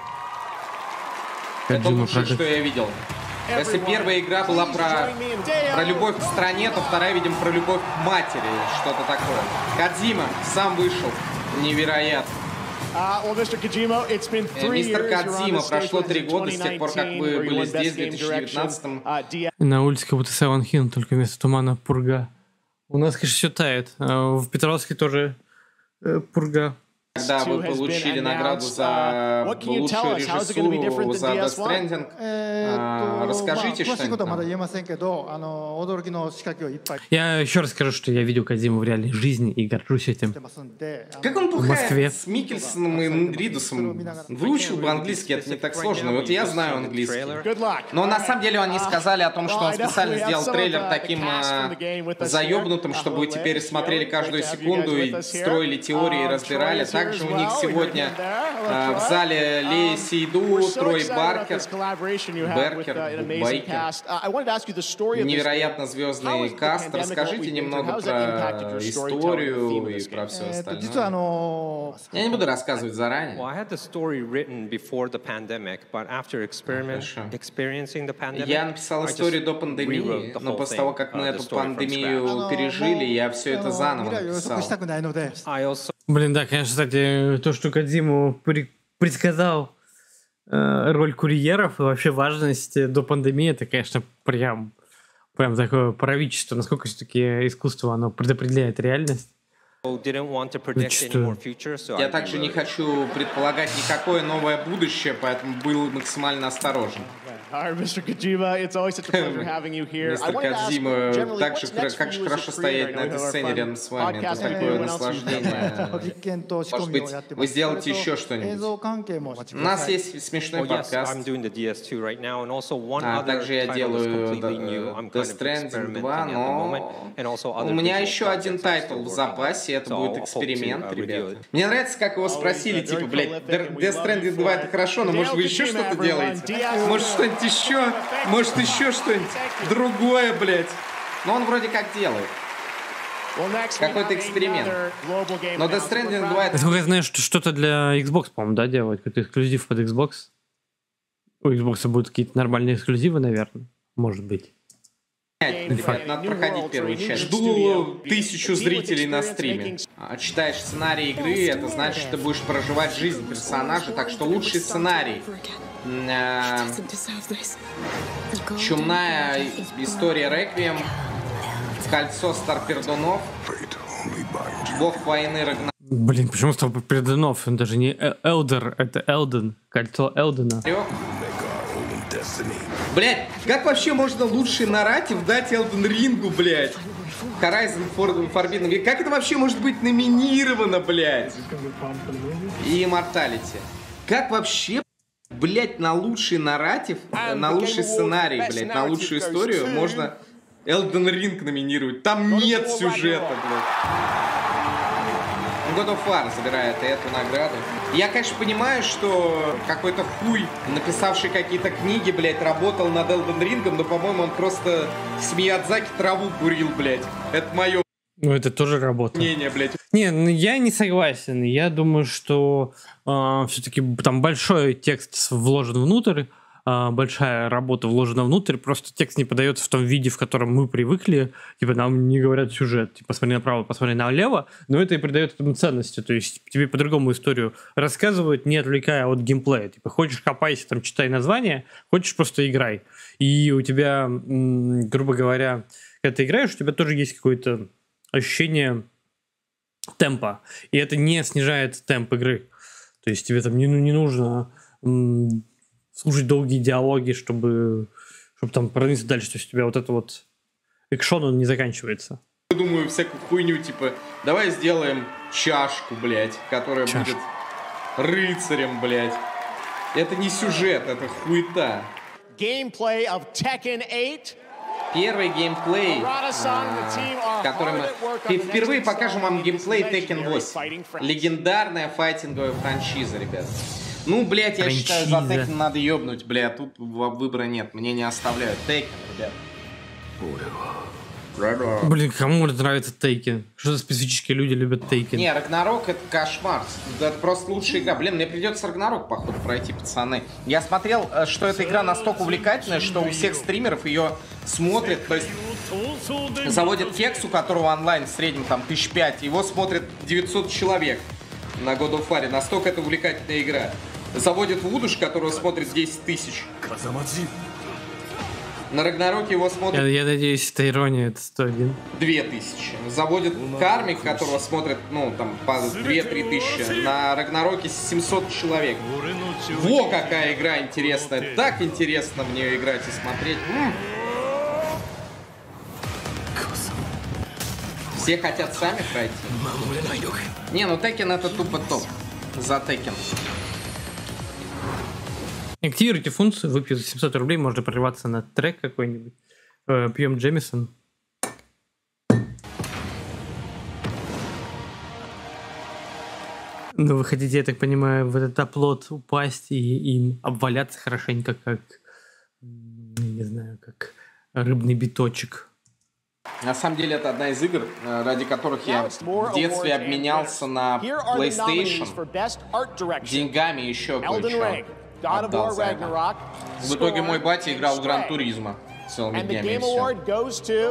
Это Коджима, лучшее, правда. что я видел. Если первая игра была про, про любовь к стране, то вторая, видимо, про любовь к матери. Что-то такое. Кодзима сам вышел. Невероятно. Uh, well, мистер Kojima, it's been Э, three Мистер years. You're on Кодзима, the stage прошло with три us in года с тех пор, как twenty вы nineteen, where you были won здесь, в Best две Game тысячи Direction. девятнадцатом. Uh, D- На улице как будто Silent Hill, только вместо тумана пурга. У нас, конечно, все тает. А в Петровске тоже э, пурга. Когда вы two has been получили награду announced. за Uh, what can you tell лучшую us? How is it gonna be different режиссуру than за ди Death эсワン? 'Stranding. えーっ А, と расскажите まあ詳しいことはまだ что-нибудь. 言えませんけど、あの驚きの仕掛けをいっぱい Я еще раз скажу, что я видел Кодзиму в реальной жизни и горжусь этим. してますんで、あの Как он В Москве. пухает с Микельсоном и Ридусом? Выучил бы английский, это не так сложно. Вот я знаю английский. Good luck. Но на All самом деле они right. сказали о том, что он Well, I know специально we have сделал some of трейлер the таким cast from а, the game with us заебнутым, here. чтобы вы Uh, теперь Hello, смотрели Joe. каждую Great to have you секунду guys и with us here. строили теории и Um, разбирали. Troy is here Также as у них well. We heard сегодня him there. Hello, а, в Troy. зале Лея Um, Сейду, we're so Трой excited about Баркер, this collaboration you have with, Беркер, uh, an amazing Байкер. cast. Uh, I wanted to ask you the story of this Невероятно game. How звездный has the каст. pandemic, what Расскажите we've been through, немного how has that impacted про your storytelling and the theme историю of и this про game? все えーっと実はあ остальное. の Я не буду рассказывать Well, заранее. I had the story written before the pandemic, but after experiment, Хорошо. experiencing the pandemic, Я написал I историю just до пандемии, rewrote the но whole после thing, того, как мы uh, the эту story from пандемию scratch. あの пережили, もう я все あ это の заново 未来を予測した написал. くないので、 I also Блин, да, конечно, кстати, то, что Кодзиму при- предсказал э, роль курьеров и вообще важность э, до пандемии, это, конечно, прям, прям такое правительство, насколько все-таки искусство, оно предопределяет реальность. didn't want to predict any Зачастую. more future, so Я I также не rewrote it. хочу предполагать никакое новое будущее, поэтому был максимально осторожен. All right, мистер Kojima, it's always such a pleasure having you here. Мистер Кодзима, так же, как же хорошо стоять на этой сцене рядом с вами. Это такое наслаждение. Может быть, вы сделаете еще что-нибудь? У нас есть смешной подкаст. А также я делаю Death Stranding два, но у меня еще один тайтл в запасе, это будет эксперимент, ребята. Мне нравится, как его спросили, типа, блядь, Death Stranding два это хорошо, но может вы еще что-то делаете? Может что-нибудь еще? Может еще что-нибудь другое, блядь? Но он вроде как делает. Какой-то эксперимент. Но Death Stranding два это... Я знаю, что что-то для Xbox, по-моему, да, делать? Какой-то эксклюзив под Xbox. У Xbox будут какие-то нормальные эксклюзивы, наверное. Может быть. Надо проходить первую часть. Жду тысячу зрителей на стриме. Читаешь сценарий игры, это значит, что ты будешь проживать жизнь персонажа, так что лучший сценарий. Чумная история Реквием, Кольцо Старпердунов, Бог войны Рагнарёк. Блин, почему Старпердунов? Он даже не Элдер, это Элден. Кольцо Элдена. Блять, как вообще можно лучший нарратив дать Элден Рингу, блять? Horizon Forbidden West. Как это вообще может быть номинировано, блять? И Immortality. Как вообще, блять, на лучший нарратив, на лучший сценарий, блять, на лучшую историю можно Elden Ring номинировать? Там нет сюжета, блять. God of War забирает эту награду. Я, конечно, понимаю, что какой-то хуй, написавший какие-то книги, блядь, работал над Elden Ring, но, по-моему, он просто с Миядзаки траву курил, блядь. Это мое... Ну, это тоже работа. Мнение, блядь. Не, ну я не согласен. Я думаю, что э, все-таки там большой текст вложен внутрь, э, большая работа вложена внутрь, просто текст не подается в том виде, в котором мы привыкли. Типа нам не говорят сюжет, типа посмотри направо, посмотри налево, но это и придает этому ценности. То есть тебе по-другому историю рассказывают, не отвлекая от геймплея. Типа хочешь копайся, там читай название, хочешь просто играй. И у тебя, м, грубо говоря, когда ты играешь, у тебя тоже есть какое-то ощущение темпа. И это не снижает темп игры. То есть тебе там не, ну, не нужно м, слушать долгие диалоги, чтобы, чтобы там продвинуться дальше. То есть у тебя вот это вот экшон, он не заканчивается. Я думаю, всякую хуйню, типа, давай сделаем чашку, блядь, которая Чашка. будет рыцарем, блядь. Это не сюжет, это хуета. Gameplay of Tekken eight. Первый геймплей, а, который мы... Впервые покажем вам геймплей Tekken восемь. Легендарная файтинговая франшиза, ребят. Ну, блядь, я Франшиза. считаю, за Tekken надо ёбнуть, блядь. Тут выбора нет, мне не оставляют. Tekken, ребят. Блин, кому нравится Тейкен? Что за специфические люди любят Тейкен? Не, Рагнарок это кошмар. Это просто лучшая игра. Блин, мне придется Рагнарок, походу, пройти, пацаны. Я смотрел, что эта игра настолько увлекательная, что у всех стримеров ее смотрят. То есть заводят Хекс, у которого онлайн в среднем там тысяч пять. Его смотрят девятьсот человек на God of War. Настолько это увлекательная игра. Заводят Вудуш, которого смотрят десять тысяч. На Рагнароке его смотрят... Я, я надеюсь, это ирония, это сто один. две тысячи. Заводит Кармик, которого смотрят, ну, там, по две-три тысячи. На Рагнароке семьсот человек. Во, какая игра интересная. Так интересно в нее играть и смотреть. М-м. Все хотят сами пройти. Не, ну Tekken это тупо топ. За Tekken. Активируйте функцию, выпью за семьсот рублей, можно прорываться на трек какой-нибудь. Э, пьем Джемисон. Ну, вы хотите, я так понимаю, в этот оплот упасть и им обваляться хорошенько, как, не знаю, как рыбный биточек. На самом деле это одна из игр, ради которых я в детстве обменялся на PlayStation деньгами еще кое-что. Отдал за это. В итоге мой батя играл в Гран Туризмо целыми днями и все.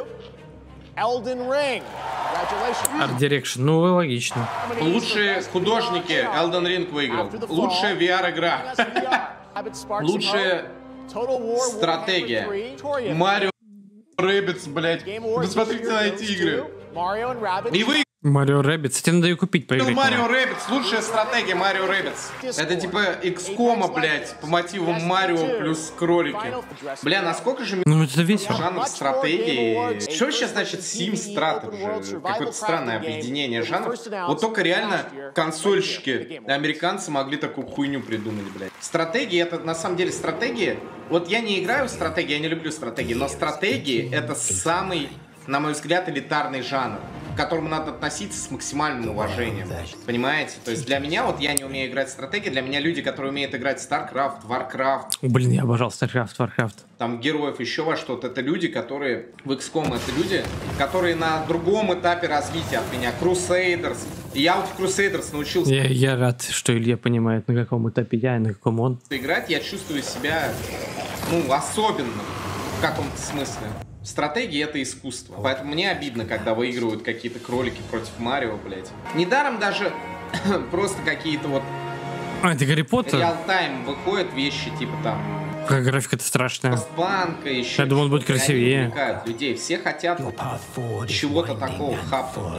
Art Direction, ну логично. Лучшие художники Elden Ring выиграл. Лучшая ви ар-игра. Лучшая стратегия. Марио Rabbids, блядь. Вы смотрите на эти игры. И вы... Марио Rabbids. Тебе надо ее купить, поиграть. Марио Rabbids, лучшая стратегия Марио Rabbids. Это типа икс ком, блядь, по мотивам Марио плюс кролики. Бля, насколько же Ну, это весело. жанр стратегии. Что сейчас значит Sims Strat? Уже какое-то странное объединение жанров. Вот только реально консольщики, американцы могли такую хуйню придумать, блядь. Стратегии это на самом деле стратегии. Вот я не играю в стратегии, я не люблю стратегии, но стратегии это самый, на мой взгляд, элитарный жанр, к которому надо относиться с максимальным уважением. Понимаете? То есть для меня, вот я не умею играть в стратегии, для меня люди, которые умеют играть в StarCraft, Warcraft, Блин, я обожал StarCraft, Warcraft. там героев еще во что-то, это люди, которые в икс ком, это люди, которые на другом этапе развития от меня. Crusaders. И я вот в Crusaders научился Я, я рад, что Илья понимает, на каком этапе я и на каком он. играть, я чувствую себя, ну, особенно в каком-то смысле. Стратегия — это искусство. Поэтому мне обидно, когда выигрывают какие-то кролики против Марио, блядь. Недаром даже просто какие-то вот А, это Гарри Поттер? реал-тайм выходят вещи, типа там Какая графика-то страшная. Банка еще. Я думал, он будет что-то. Они красивее. привлекают людей. Все хотят чего-то такого хапнуть.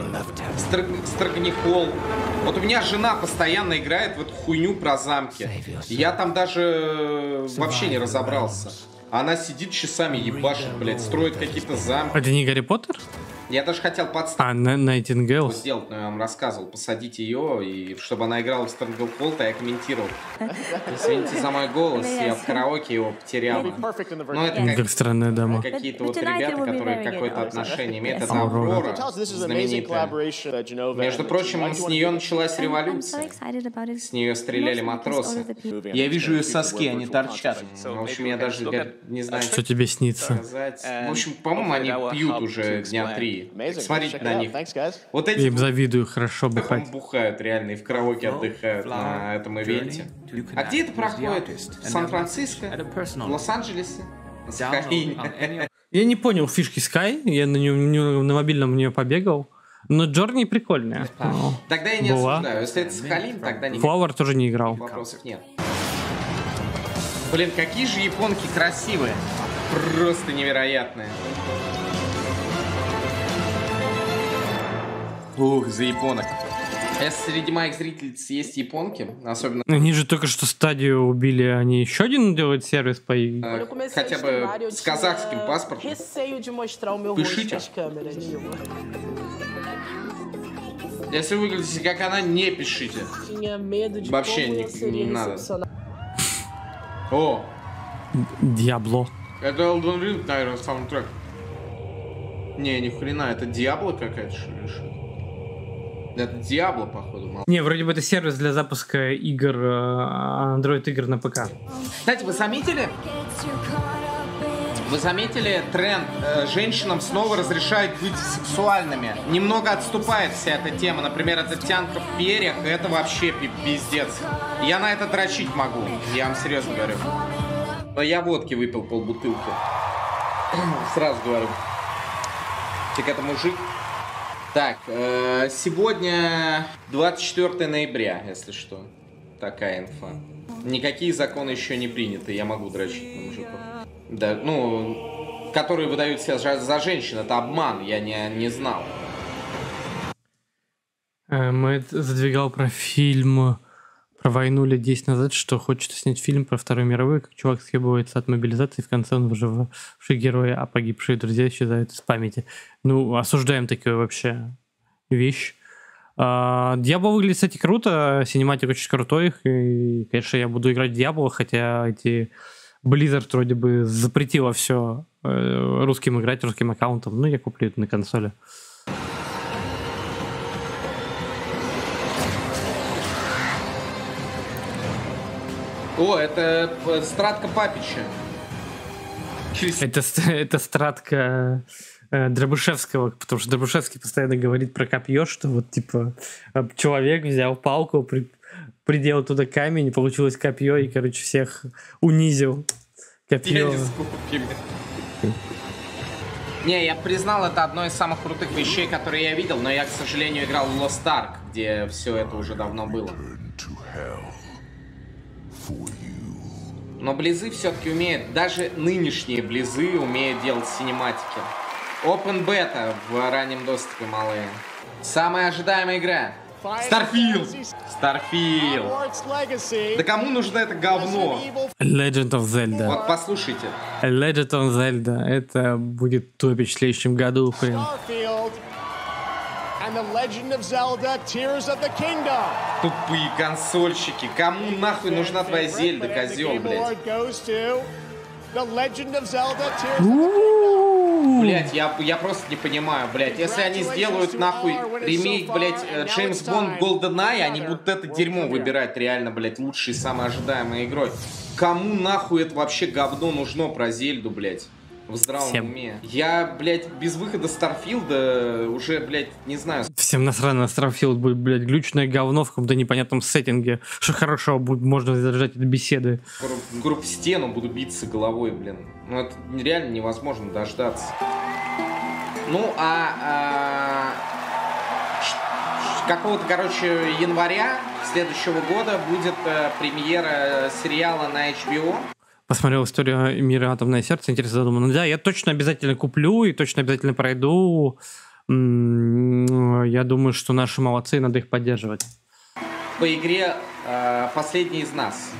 Строгнихол. Вот у меня жена постоянно играет в эту хуйню про замки. Я там даже вообще не разобрался. Она сидит часами, ебашит, блядь, строит какие-то замки. Это не Гарри Поттер? Я даже хотел подставить. А, Найтингейл. Сделать, но я вам рассказывал, посадить ее, и чтобы она играла в Stranglehold, а я комментировал. Извините за мой голос, я в караоке его потерял. Но это как, Как странная дама. какие-то вот ребята, которые какое-то отношение имеют. Это Аврора. Аврора, знаменитая. Между прочим, с нее началась революция. С нее стреляли матросы. Я вижу ее соски, они торчат. В общем, я даже я не знаю, Что тебе снится? сказать. В общем, по-моему, они пьют уже дня три. Смотрите на них. Вот эти Я им завидую, хорошо бухать. там бухают реально и в караоке отдыхают на этом ивенте. А где это проходит? В Сан-Франциско? В Лос-Анджелесе? На Сахалине? Я не понял фишки Sky, я на, нем, на мобильном в нее побегал. Но Джорни прикольная. Ну, Тогда я не была. осуждаю. Если это Сахалин, тогда не Флауэр тоже не играл. вопросов нет. Блин, какие же японки красивые. Просто невероятные. Ух, за японок. Если среди моих зрительниц есть японки, особенно Они же только что стадию убили, они еще один делают сервис по игре. э, хотя бы с казахским паспортом, пишите. Если выглядите как она, не пишите. Вообще не, не надо. О, Диабло. это Elden Ring, наверное, саундтрек. Не, ни хрена, это Диабло какая-то, что ли, что? Это Диабло, походу, мало. Не, вроде бы это сервис для запуска игр, Android игр на ПК. Кстати, вы заметили? Вы заметили тренд? Э, женщинам снова разрешают быть сексуальными. Немного отступает вся эта тема. Например, это тянка в перьях. Это вообще пи- пиздец. Я на это дрочить могу. Я вам серьезно говорю. Но я водки выпил полбутылки. Сразу говорю. Так это мужик. Так, э, сегодня двадцать четвёртое ноября, если что. Такая инфа. Никакие законы еще не приняты. Я могу дрочить на мужиков. Да, ну, которые выдают себя за, за женщин, это обман, я не, не знал. Мэтт задвигал про фильм про войну лет десять назад, что хочет снять фильм про Вторую мировую, как чувак съебывается от мобилизации, в конце он выживший герой, а погибшие друзья исчезают из памяти. Ну, осуждаем такую вообще вещь. Диабло выглядит, кстати, круто, синематик очень крутой, и, конечно, я буду играть в Диабло, хотя эти... Blizzard вроде бы запретила все э, русским играть, русским аккаунтом. Ну, я куплю это на консоли. О, это стратка Папича. Это, это стратка э, Дробышевского, потому что Дробышевский постоянно говорит про копье, что вот типа человек взял палку, при, приделал туда камень, получилось копье, и, короче, всех унизил. Копье. Не, я признал, это одно из самых крутых вещей, которые я видел, но я, к сожалению, играл в Lost Ark, где все это уже давно было. Но Близы все-таки умеют, даже нынешние Близы умеют делать синематики. Open Beta в раннем доступе, малые. Самая ожидаемая игра. Starfield. Starfield. Да кому нужно это говно? Legend of Zelda. Вот послушайте. Legend of Zelda. Это будет топить в следующем году, блин. Starfield and the Legend of Zelda: Tears of the Kingdom. Тупые консольщики. Кому нахуй нужна твоя Зельда, козел, блядь? Goes to the Legend of Zelda: Tears of the Kingdom. Блять, я, я просто не понимаю, блять. Если они сделают нахуй ремейк, блять, Джеймс Бонд GoldenEye, они будут это дерьмо выбирать реально, блять, лучшей, самой ожидаемой игрой. Кому нахуй это вообще говно нужно про Зельду, блять? В здравом Всем. уме. Я, блядь, без выхода Старфилда уже, блядь, не знаю. Всем насрать на Starfield будет, блядь, глючное говно в каком-то непонятном сеттинге. Что хорошего будет, можно задержать от беседы. В групп стену буду биться головой, блин. Ну, это реально невозможно дождаться. Ну, а... а... ш- какого-то, короче, января следующего года будет э, премьера сериала на эйч би о. Посмотрел историю мира «Атомное сердце», интересно задумал. Ну да, я точно обязательно куплю и точно обязательно пройду. М, Я думаю, что наши молодцы, надо их поддерживать. По игре э, «Последний из нас».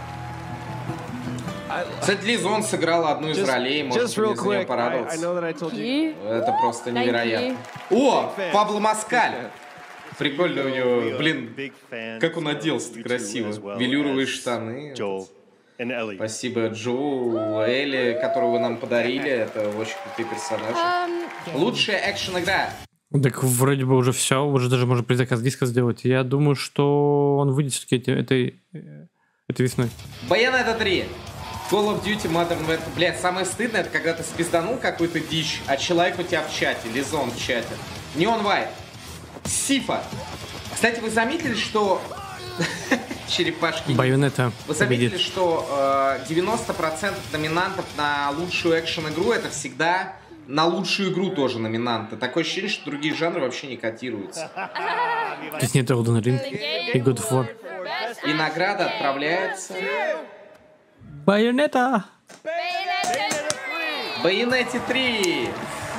Кстати, Лизон сыграла одну из ролей, может быть, из нее порадоваться. He? Это просто невероятно. О, Пабло Маскаль! Прикольно у него, блин, как он оделся красиво. Велюровые штаны. Спасибо Джо, Элли, которую вы нам подарили. Это очень крутые персонажи. Um, Лучшая экшен-игра. Так вроде бы уже все, уже даже можно предзаказ диска сделать. Я думаю, что он выйдет все-таки этой, этой весной. Bayonetta три. Call of Duty Modern Warfare. Блядь, самое стыдное, это когда ты спизданул какую-то дичь, а человек у тебя в чате, Лизон в чате. Neon White. Сифа. Кстати, вы заметили, что... Черепашки. Байонетта Вы заметили, победит. что э, девяносто процентов номинантов на лучшую экшен-игру это всегда на лучшую игру тоже номинанты. Такое ощущение, что другие жанры вообще не котируются. То есть нет Elden Ring и God of War. И награда отправляется... Байонетта! Bayonetta три!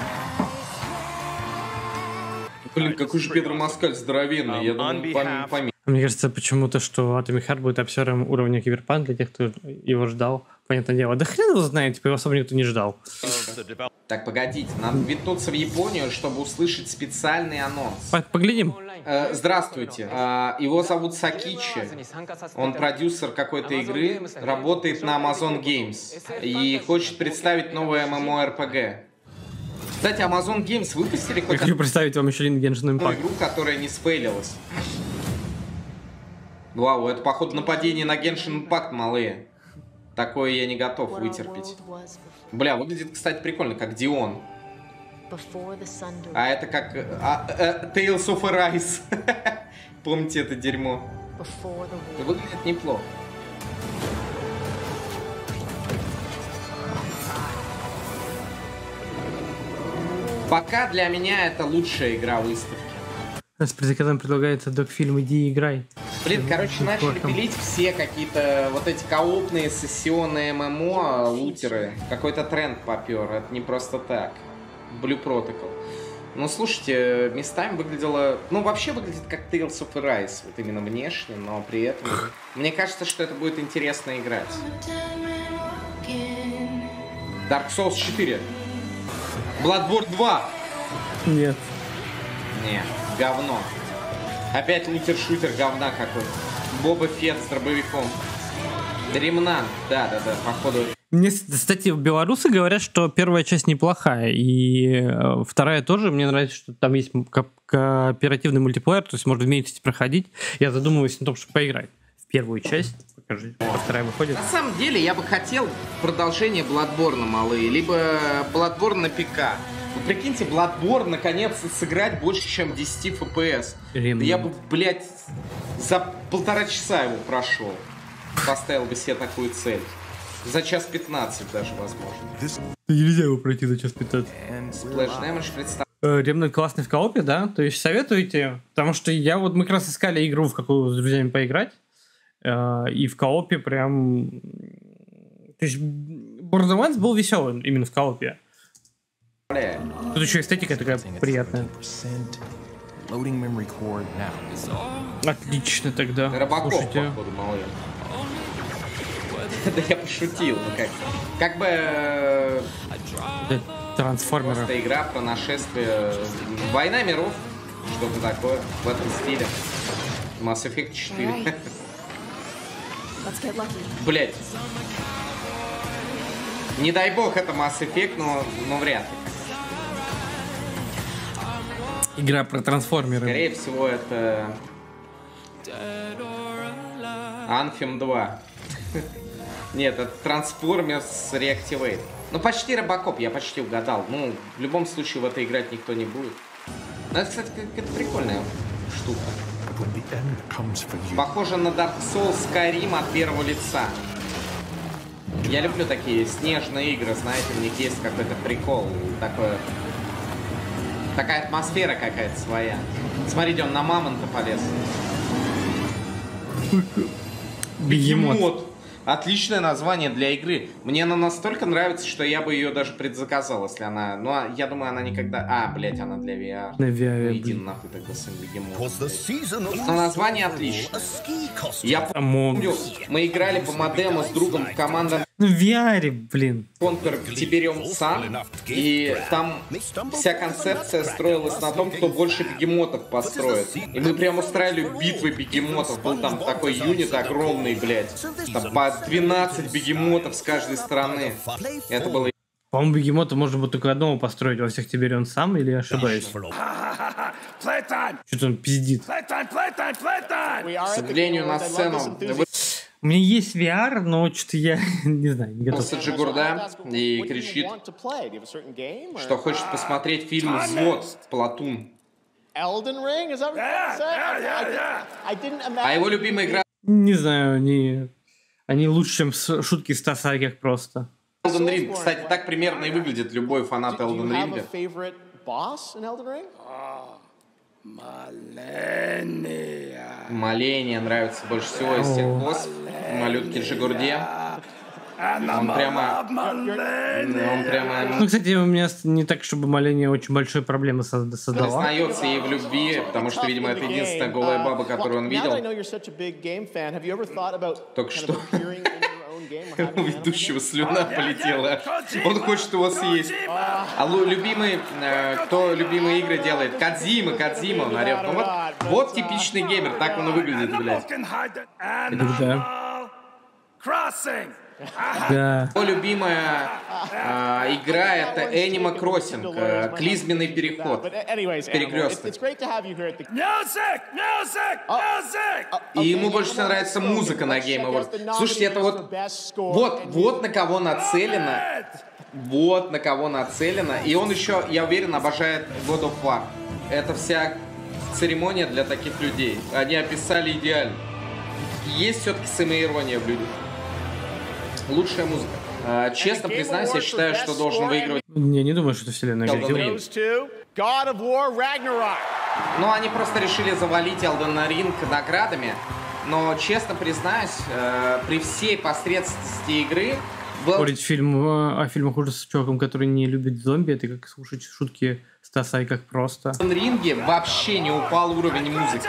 Блин, какой же Педро Маскаль здоровенный, я думаю, пом- помимо. Мне кажется, почему-то, что Atomic Heart будет обсером уровня Киберпанк для тех, кто его ждал. Понятное дело. Да хрен его знает, типа его особо никто не ждал. Так, погодите, надо метнуться в Японию, чтобы услышать специальный анонс. По- Поглядим. Э, здравствуйте, Э, его зовут Сакичи, он продюсер какой-то игры, работает на Amazon Games и хочет представить новое MMORPG. Кстати, Amazon Games выпустили Я хоть хочу представить вам еще один Genshin одну Impact. игру, которая не сфейлилась. Вау, это походу нападение на Genshin Impact, малые. Такое я не готов вытерпеть. Бля, выглядит, кстати, прикольно, как Дион. А это как э, а, э, Tales of Arise. Помните это дерьмо? Выглядит неплохо. Пока для меня это лучшая игра выставки. С предзаказом предлагается док-фильм «Иди играй». Блин, короче, начали пилить все какие-то вот эти коопные сессионные ММО, лутеры. Какой-то тренд попер, это не просто так. Blue Protocol. Ну, слушайте, местами выглядело... Ну, вообще выглядит как Tales of Arise, вот именно внешне, но при этом... Мне кажется, что это будет интересно играть. Dark Souls четыре. Bloodborne два. Нет. Не, говно. Опять лутер-шутер говна какой. Боба Фетт с дробовиком. Ремнант, да-да-да, походу. Мне, кстати, белорусы говорят, что первая часть неплохая, и э, вторая тоже. Мне нравится, что там есть ко- кооперативный мультиплеер, то есть можно вместе проходить. Я задумываюсь на том, чтобы поиграть в первую часть. Покажи, как вторая выходит. На самом деле, я бы хотел продолжение Bloodborne, малые, либо Bloodborne на ПК. Вы прикиньте, Bloodborne наконец-то сыграть больше, чем десять эф пи эс. Ремнант. Я бы, блядь, за полтора часа его прошел. Поставил бы себе такую цель. За час пятнадцать даже, возможно. Нельзя его пройти за час пятнадцать. Splash Damage представляет. Ремнант классный в коопе, да? То есть советуете? Потому что я вот, мы как раз искали игру, в какую с друзьями поиграть. Э, И в коопе прям... То есть Borderlands был веселым именно в коопе. Тут еще эстетика такая приятная. Loading memory core now. Отлично тогда. Рыбаков, Слушайте. походу, мало ли. Да я пошутил, ну как. Как бы... э, Да, трансформеры. Просто игра про нашествие. Война миров. Что-то такое в этом стиле. Mass Effect четыре. Let's get lucky. Блять. Не дай бог это Mass Effect, но, но вряд ли. Игра про трансформеры. Скорее всего, это Anthem два. Нет, это Transformers Reactivate. Ну, почти Робокоп, я почти угадал. Ну, в любом случае в это играть никто не будет. Ну, это, кстати, какая-то прикольная штука. Похоже на Dark Souls Skyrim от первого лица. Я люблю такие снежные игры, знаете, в них есть какой-то прикол. Такое... Такая атмосфера какая-то своя. Смотрите, он на мамонта полез. Бегемот. Отличное название для игры. Мне она настолько нравится, что я бы ее даже предзаказал, если она... Ну, а я думаю, она никогда... А, блять, она для ви ар. На ви ар, Ну, иди блин. нахуй тогда с этим бегемотом. Но название отличное. Я Амон. помню, мы играли по модему с другом в командам Ну, в ви ар, блин. Конкер Тибериум Сан, и там вся концепция строилась на том, кто больше бегемотов построит. И мы прям устраивали битвы бегемотов. Был там такой юнит огромный, блядь. Там по двенадцать бегемотов с каждой стороны. Это было... По-моему, бегемота можно было только одного построить. Во всех теперь он сам, или я ошибаюсь? Что-то он пиздит. К сожалению, на сцену У меня есть ви ар, но что-то я не знаю, не готов. вышел Джигурда и кричит, что хочет посмотреть фильм «Взвод», «Платун». Elden Ring? Is that what you're saying? I, I didn't imagine. А его любимая игра Не знаю, они, они лучше, чем с- шутки Стаса как просто. Elden Ring. Кстати, так примерно и выглядит любой фанат Do you Elden have a Ring. favorite boss in Elden Ring? Моление нравится больше всего из всех боссов. Малютки Джигурде. Он прямо... Он прямо... Ну, кстати, у меня с- не так, чтобы моление очень большой проблемы созда- создала. Признается ей в любви, потому что, видимо, это единственная голая баба, которую он видел. Только что у ведущего слюна полетела. Он хочет его съесть. А лу- любимый, э, кто любимые игры делает? Кодзима, Кодзима, он орёт. Ну вот, вот типичный геймер, так он и выглядит, блядь. Да. Да. Его любимая э, игра это Animal Crossing, э, клизменный переход. Перекресток. И ему больше всего нравится музыка на Game Awards. Слушайте, это вот, вот, вот на кого нацелено. Вот на кого нацелено. И он еще, я уверен, обожает God of War. Это вся церемония для таких людей. Они описали идеально. Есть все-таки самоирония в людях. Лучшая музыка. А, честно признаюсь, я считаю, что должен выигрывать. Не, не думаю, что это вселенная Elden Ring. Ring. God of War Ragnarok. Ну, они просто решили завалить Elden Ring наградами. Но, честно признаюсь, э, при всей посредственности игры... Был... Спорить фильм э, о фильмах ужасов с чуваком, который не любит зомби, это как слушать шутки Стаса и как просто. В Elden Ring вообще не упал уровень музыки.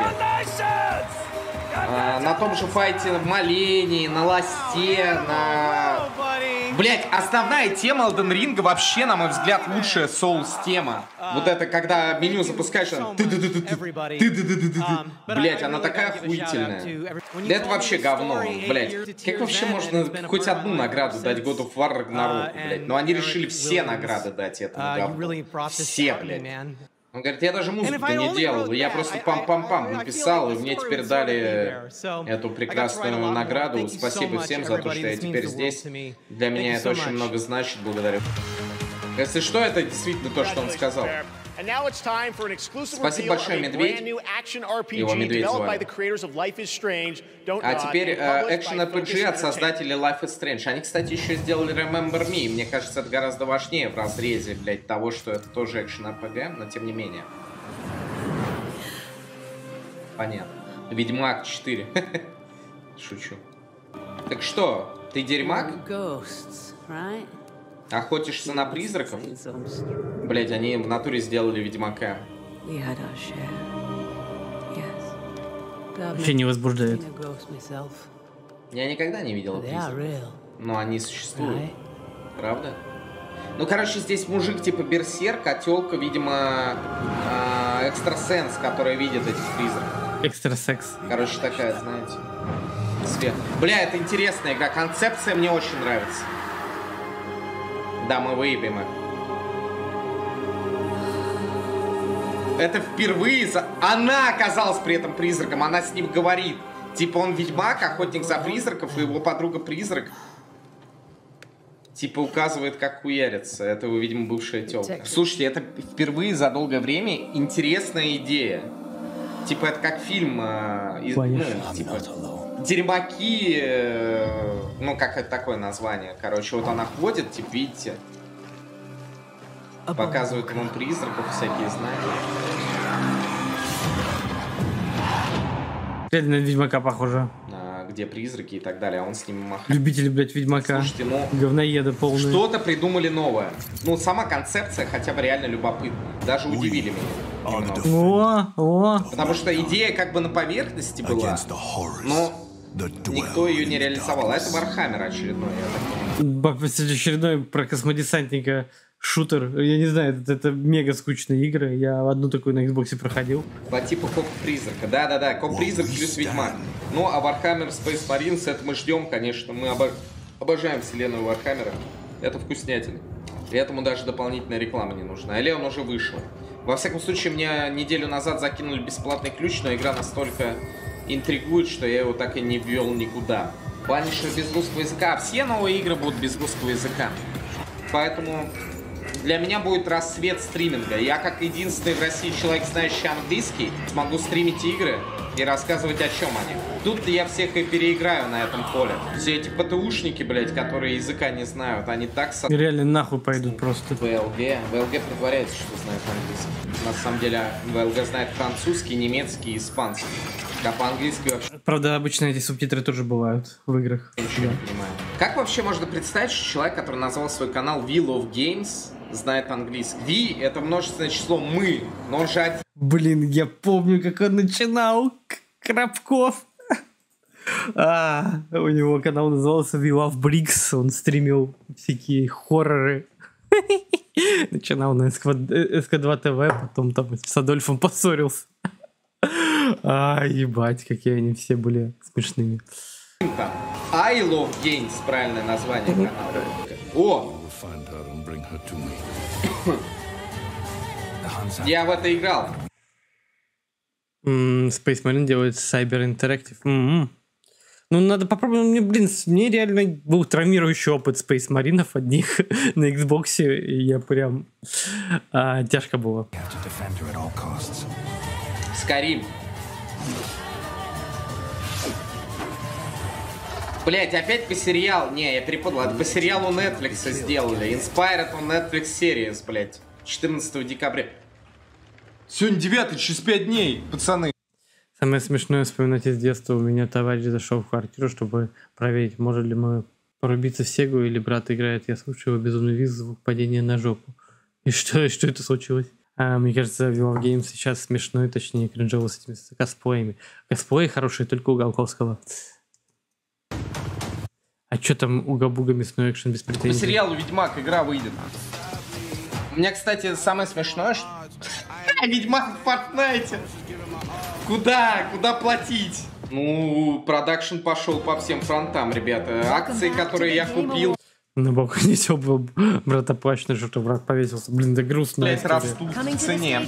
А, на том же файте в Молении, на Ласте, на... Блять, основная тема Elden Ring вообще, на мой взгляд, лучшая Souls-тема. Вот это, когда меню запускаешь, она... Блять, она такая охуительная. Да это вообще говно, блять. Как вообще можно хоть одну награду дать God of War Ragnarok, блять? Но они решили все награды дать этому говну. Все, блять. Он говорит, я даже музыку-то не делал, я просто пам-пам-пам написал, и мне теперь дали эту прекрасную награду. Спасибо всем за то, что я теперь здесь. Для меня это очень много значит, благодарю. Если что, это действительно то, что он сказал. Спасибо большое, Медведь. Его Медведь звали. А теперь экшен ар пи джи от создателей Life is Strange. Они, кстати, еще сделали Remember Me. Мне кажется, это гораздо важнее в разрезе, блядь, того, что это тоже экшен ар пи джи, но тем не менее. Понятно. Ведьмак четыре. Шучу. Так что, ты дерьмак? Охотишься на призраков? Блять, они в натуре сделали Ведьмака. Вообще не возбуждает. Я никогда не видел призраков. Но они существуют. Правда? Ну, короче, здесь мужик типа берсерк, а тёлка, видимо, э, экстрасенс, которая видит этих призраков. Экстрасекс. Короче, такая, знаете, свет. Бля, это интересная игра. Концепция мне очень нравится. Да, мы выебем их. Это впервые за... Она оказалась при этом призраком, она с ним говорит. Типа он ведьмак, охотник за призраков, и его подруга призрак. Типа указывает, как хуярится. Это, видимо, бывшая тёлка. Слушайте, это впервые за долгое время интересная идея. Типа это как фильм, э, из, ну, типа Дерьмаки, э, ну как это такое название. Короче, вот она ходит, типа, видите, показывают вам призраков, всякие знаки. Реально на Ведьмака похоже. А, где призраки и так далее, а он с ними махает. Любители, блядь, Ведьмака. Слушайте, ну... Говноеды полные. Что-то придумали новое. Ну, сама концепция хотя бы реально любопытна. Даже удивили меня немного. О, о. Потому что идея как бы на поверхности была, но никто ее не реализовал. А это Warhammer очередной, я так понимаю. Очередной про космодесантника шутер. Я не знаю, это, это мега скучные игры. Я одну такую на Xbox проходил. По типу Коп-призрака. Да-да-да, Коп-призрак плюс Ведьмак. Ну, а Warhammer Space Marines, это мы ждем, конечно. Мы обо... обожаем вселенную Warhammer. Это вкуснятина. И этому даже дополнительная реклама не нужна. Или он уже вышел. Во всяком случае, мне неделю назад закинули бесплатный ключ, но игра настолько интригует, что я его так и не ввел никуда. Punisher без русского языка. Все новые игры будут без русского языка. Поэтому для меня будет рассвет стриминга. Я, как единственный в России человек, знающий английский, смогу стримить игры и рассказывать, о чем они. Тут я всех и переиграю на этом поле. Все эти ПТУшники, блядь, которые языка не знают, они так... Со... Реально нахуй пойдут просто. ВЛГ. ВЛГ притворяется, что знает английский. На самом деле ВЛГ знает французский, немецкий и испанский. А по-английски вообще... Правда, обычно эти субтитры тоже бывают в играх. Я ничего не понимаю. Как вообще можно представить, что человек, который назвал свой канал Wheel of Games, знает английский? Ви — это множественное число «мы», но он же один. Блин, я помню, как он начинал. Крабков. А, у него канал назывался We Love Bricks. Он стримил всякие хорроры. Начинал на эс ка два тэ вэ, потом там с Адольфом поссорился. А, ебать, какие они все были смешными. I Love Games, правильное название канала. О! Я в это играл. Mm, Space Marine делает Cyber Interactive. Mm-hmm. Ну, надо попробовать. Мне, блин, мне реально был травмирующий опыт Space Marine одних на Xbox, и я прям... А, тяжко было. Скарим. Блять, опять по сериалу. Не, я перепутал. Это по сериалу Netflix сделали. Inspired on Netflix Series, блять. четырнадцатого декабря. Сегодня девятое, через пять дней, пацаны. Самое смешное вспоминать из детства. У меня товарищ зашел в квартиру, чтобы проверить, может ли мы порубиться в Сегу, или брат играет. Я слушаю его безумный визг, звук падения на жопу. И что, что это случилось? А, мне кажется, Wheel of Games сейчас смешной, точнее, кринжово с этими с косплеями. Косплеи хорошие только у Голковского. А что там уга-буга мясной экшен без претензий? По сериалу Ведьмак игра выйдет. У меня, кстати, самое смешное, что... Ведьмак в Фортнайте! Куда? Куда платить? Ну, продакшн пошел по всем фронтам, ребята. Акции, которые я купил... На балконе все был братоплачный, что брат повесился. Блин, да грустно. Блять, растут в цене.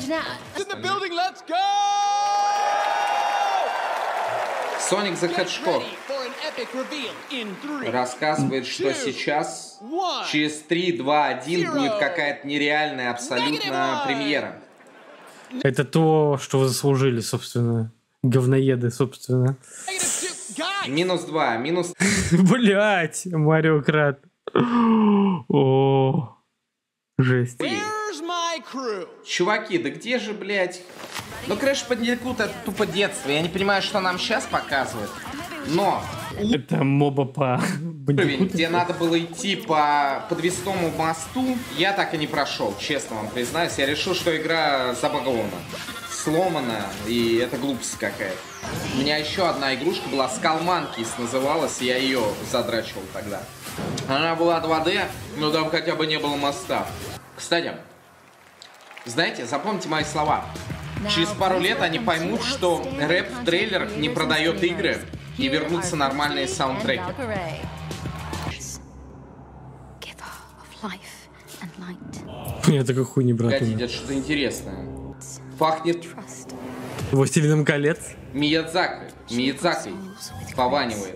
Соник the Hedgehog рассказывает, что сейчас через три, два, один будет какая-то нереальная абсолютно премьера. Это то, что вы заслужили, собственно. Говноеды, собственно. Минус два, минус... Блять, Марио Крат. О, жесть. Чуваки, да где же, блять? Ну, Crash Bandicoot — это тупо детство. Я не понимаю, что нам сейчас показывают. Но... Это моба по... Уровень, где надо было идти по подвесному мосту, я так и не прошел, честно вам признаюсь. Я решил, что игра забагована. сломана, и это глупость какая-то. У меня еще одна игрушка была, Skull Monkeys называлась, я ее задрачивал тогда. Она была два дэ, но там хотя бы не было моста. Кстати, знаете, запомните мои слова. Через пару лет они поймут, что рэп-трейлер не продает игры, и вернутся нормальные саундтреки. Я такой хуй не брат. Погоди, это что-то интересное. Пахнет Властелином колец. Миядзаки. Миядзаки. Пованивает.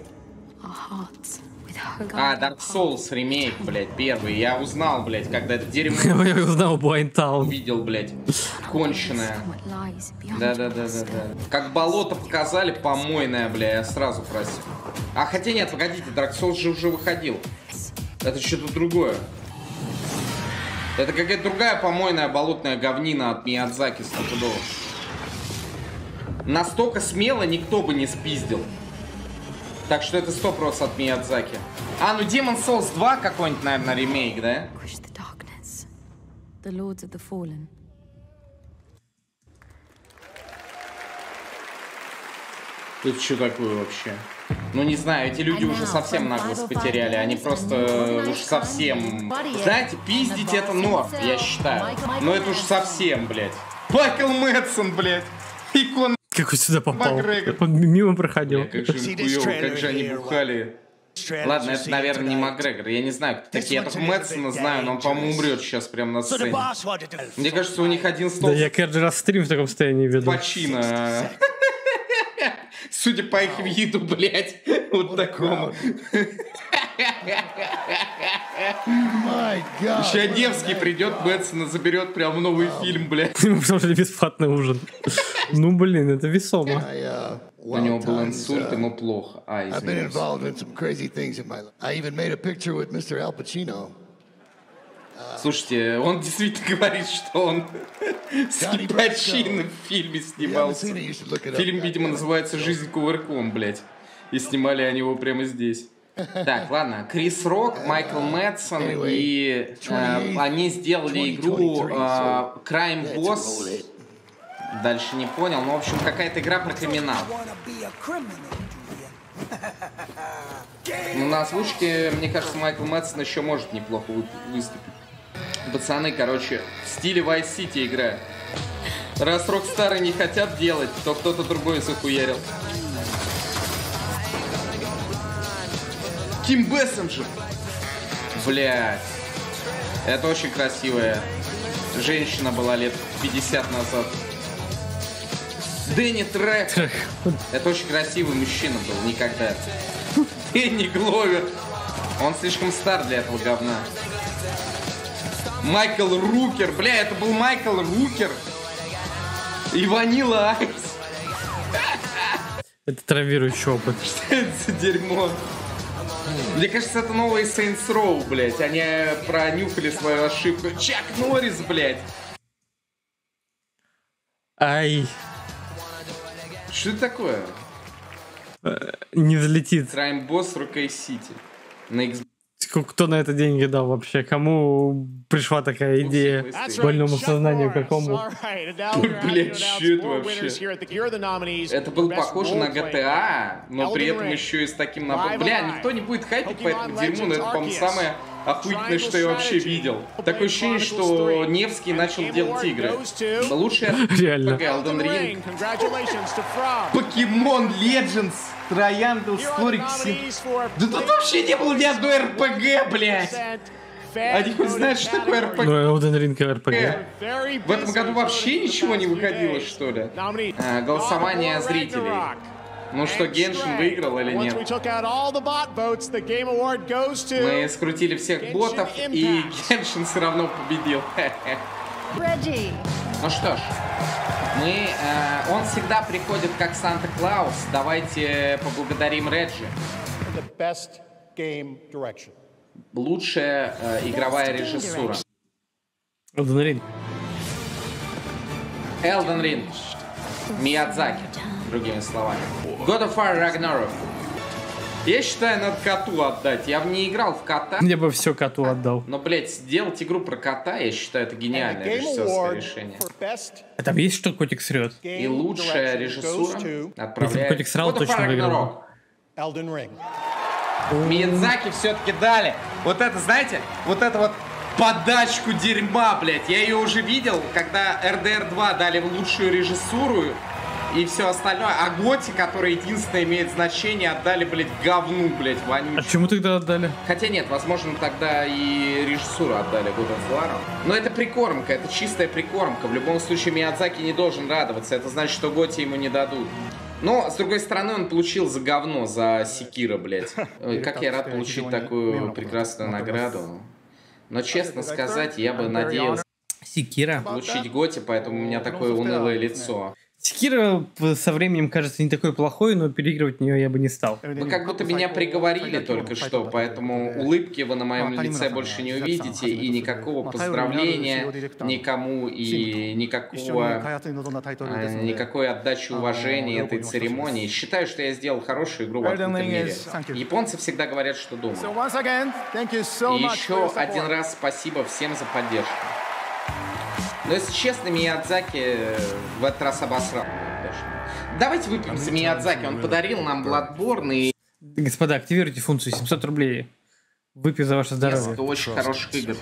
А, Dark Souls ремейк, блядь, первый. Я узнал, блядь, когда это дерьмо... Я узнал Blind Town. Увидел, блядь, конченое. Да-да-да-да-да. Как болото показали, помойное, бля, я сразу просил. А, хотя нет, погодите, Dark Souls же уже выходил. Это что-то другое. Это какая-то другая помойная болотная говнина от Миядзаки стопудово. Настолько смело никто бы не спиздил. Так что это сто процентов от Миядзаки. А, ну Demon's Souls два какой-нибудь, наверное, ремейк, да? Это что такое вообще? Ну не знаю, эти люди уже совсем наглость потеряли. Они просто уж совсем... Знаете, пиздить это норм, я считаю. Но это уж совсем, блядь. Майкл Мэтсон, блядь. Икон. Как он сюда попал? Я мимо проходил. Бля, как же им хуёво, как же они бухали. Ладно, это, наверное, не Макгрегор. Я не знаю, кто такие. Я только Мэтсона знаю, но он, по-моему, умрет сейчас прямо на сцене. Мне кажется, у них один стол... Да я каждый раз стрим в таком состоянии веду. Пачино. Судя по их виду, блядь, вот такому. Сейчас Невский придет, Мэтсона заберет прям в новый фильм, блядь. Потому что бесплатный ужин. Ну, блин, это весомо. У него был инсульт, ему плохо. А, извиняюсь. Слушайте, он действительно говорит, что он с Пачино в фильме снимался. Фильм, видимо, называется «Жизнь кувырком», блядь. И снимали они его прямо здесь. Так, ладно. Крис Рок, Майкл Мэтсон, и э, они сделали игру э, Crime Boss. Дальше не понял, но, в общем, какая-то игра про криминал. Ну, на озвучке, мне кажется, Майкл Мэтсон еще может неплохо выступить. Пацаны, короче, в стиле Vice City играют. Раз Rockstar не хотят делать, то кто-то другой захуярил. Ким Бессенджер. Блядь. Это очень красивая женщина была лет пятьдесят назад. Дэнни Трехо. Это очень красивый мужчина был, никогда. Дэнни Гловер. Он слишком стар для этого говна. Майкл Рукер. Бля, это был Майкл Рукер. И Ванила Айс. Это травмирующий опыт. Что это за дерьмо? Мне кажется, это новый Saints Row, блядь. Они пронюхали свою ошибку. Чак Норрис, блядь. Ай. Что это такое? Не взлетит. Crime Boss Rockay City. На Xbox. Кто на это деньги дал вообще? Кому пришла такая идея? Больному сознанию какому? Блять, что это вообще? Это было похоже на джи ти эй, но при этом еще и с таким набором. Бля, никто не будет хайпить по этому дерьму, но это, по-моему, самое охуительное, что я вообще видел. Такое ощущение, что Невский начал делать игры. Лучший эр пи джи Elden Ring. Покемон Legends. Triangle Story. Да тут вообще не было ни одной эр пи джи, блядь. Они хоть знают, что такое эр пи джи? Ну, Elden Ring эр пи джи. В этом году вообще ничего не выходило, что ли? А, голосование зрителей. Ну что, Геншин выиграл или нет? Мы скрутили всех ботов, и Геншин все равно победил. Ну что ж, мы, э, он всегда приходит как Санта-Клаус. Давайте поблагодарим Реджи. Лучшая э, игровая режиссура. Elden Ring. Elden Ring. Миядзаки, другими словами. God of War Ragnarok. Я считаю, надо коту отдать. Я не играл в кота. Я бы все коту отдал. Но, блядь, сделать игру про кота, я считаю, это гениальное режиссерское решение. А там есть что котик срет? И лучшая режиссура отправляет... Если бы котик срал, God of точно War выиграл. Ragnarok. Миядзаки все-таки дали. Вот это, знаете, вот это вот подачку дерьма, блядь. Я ее уже видел, когда эр дэ эр два дали в лучшую режиссуру и все остальное. А Готи, который единственное имеет значение, отдали, блядь, говну, блядь, вонючую. А чему тогда отдали? Хотя нет, возможно, тогда и режиссуру отдали God of War. Но это прикормка, это чистая прикормка. В любом случае Миядзаки не должен радоваться. Это значит, что Готи ему не дадут. Но, с другой стороны, он получил за говно, за Секиро, блядь. Ой, как я рад получить такую прекрасную награду. Но, честно сказать, я бы надеялся Секиро. получить Готи, поэтому у меня такое унылое лицо. Секиро со временем кажется не такой плохой, но переигрывать в нее я бы не стал. Вы как будто меня приговорили только что, поэтому улыбки вы на моем лице больше не увидите, и никакого поздравления никому, и никакого, никакой отдачи уважения этой церемонии. Считаю, что я сделал хорошую игру в этом мире. Японцы всегда говорят, что думают. И еще один раз спасибо всем за поддержку. Но если честно, Миядзаки в этот раз обосрал. Давайте выпьем за Миядзаки. Он подарил нам Bloodborne и... Господа, активируйте функцию семьсот рублей. Выпью за ваше здоровье. Несколько очень хороших игр.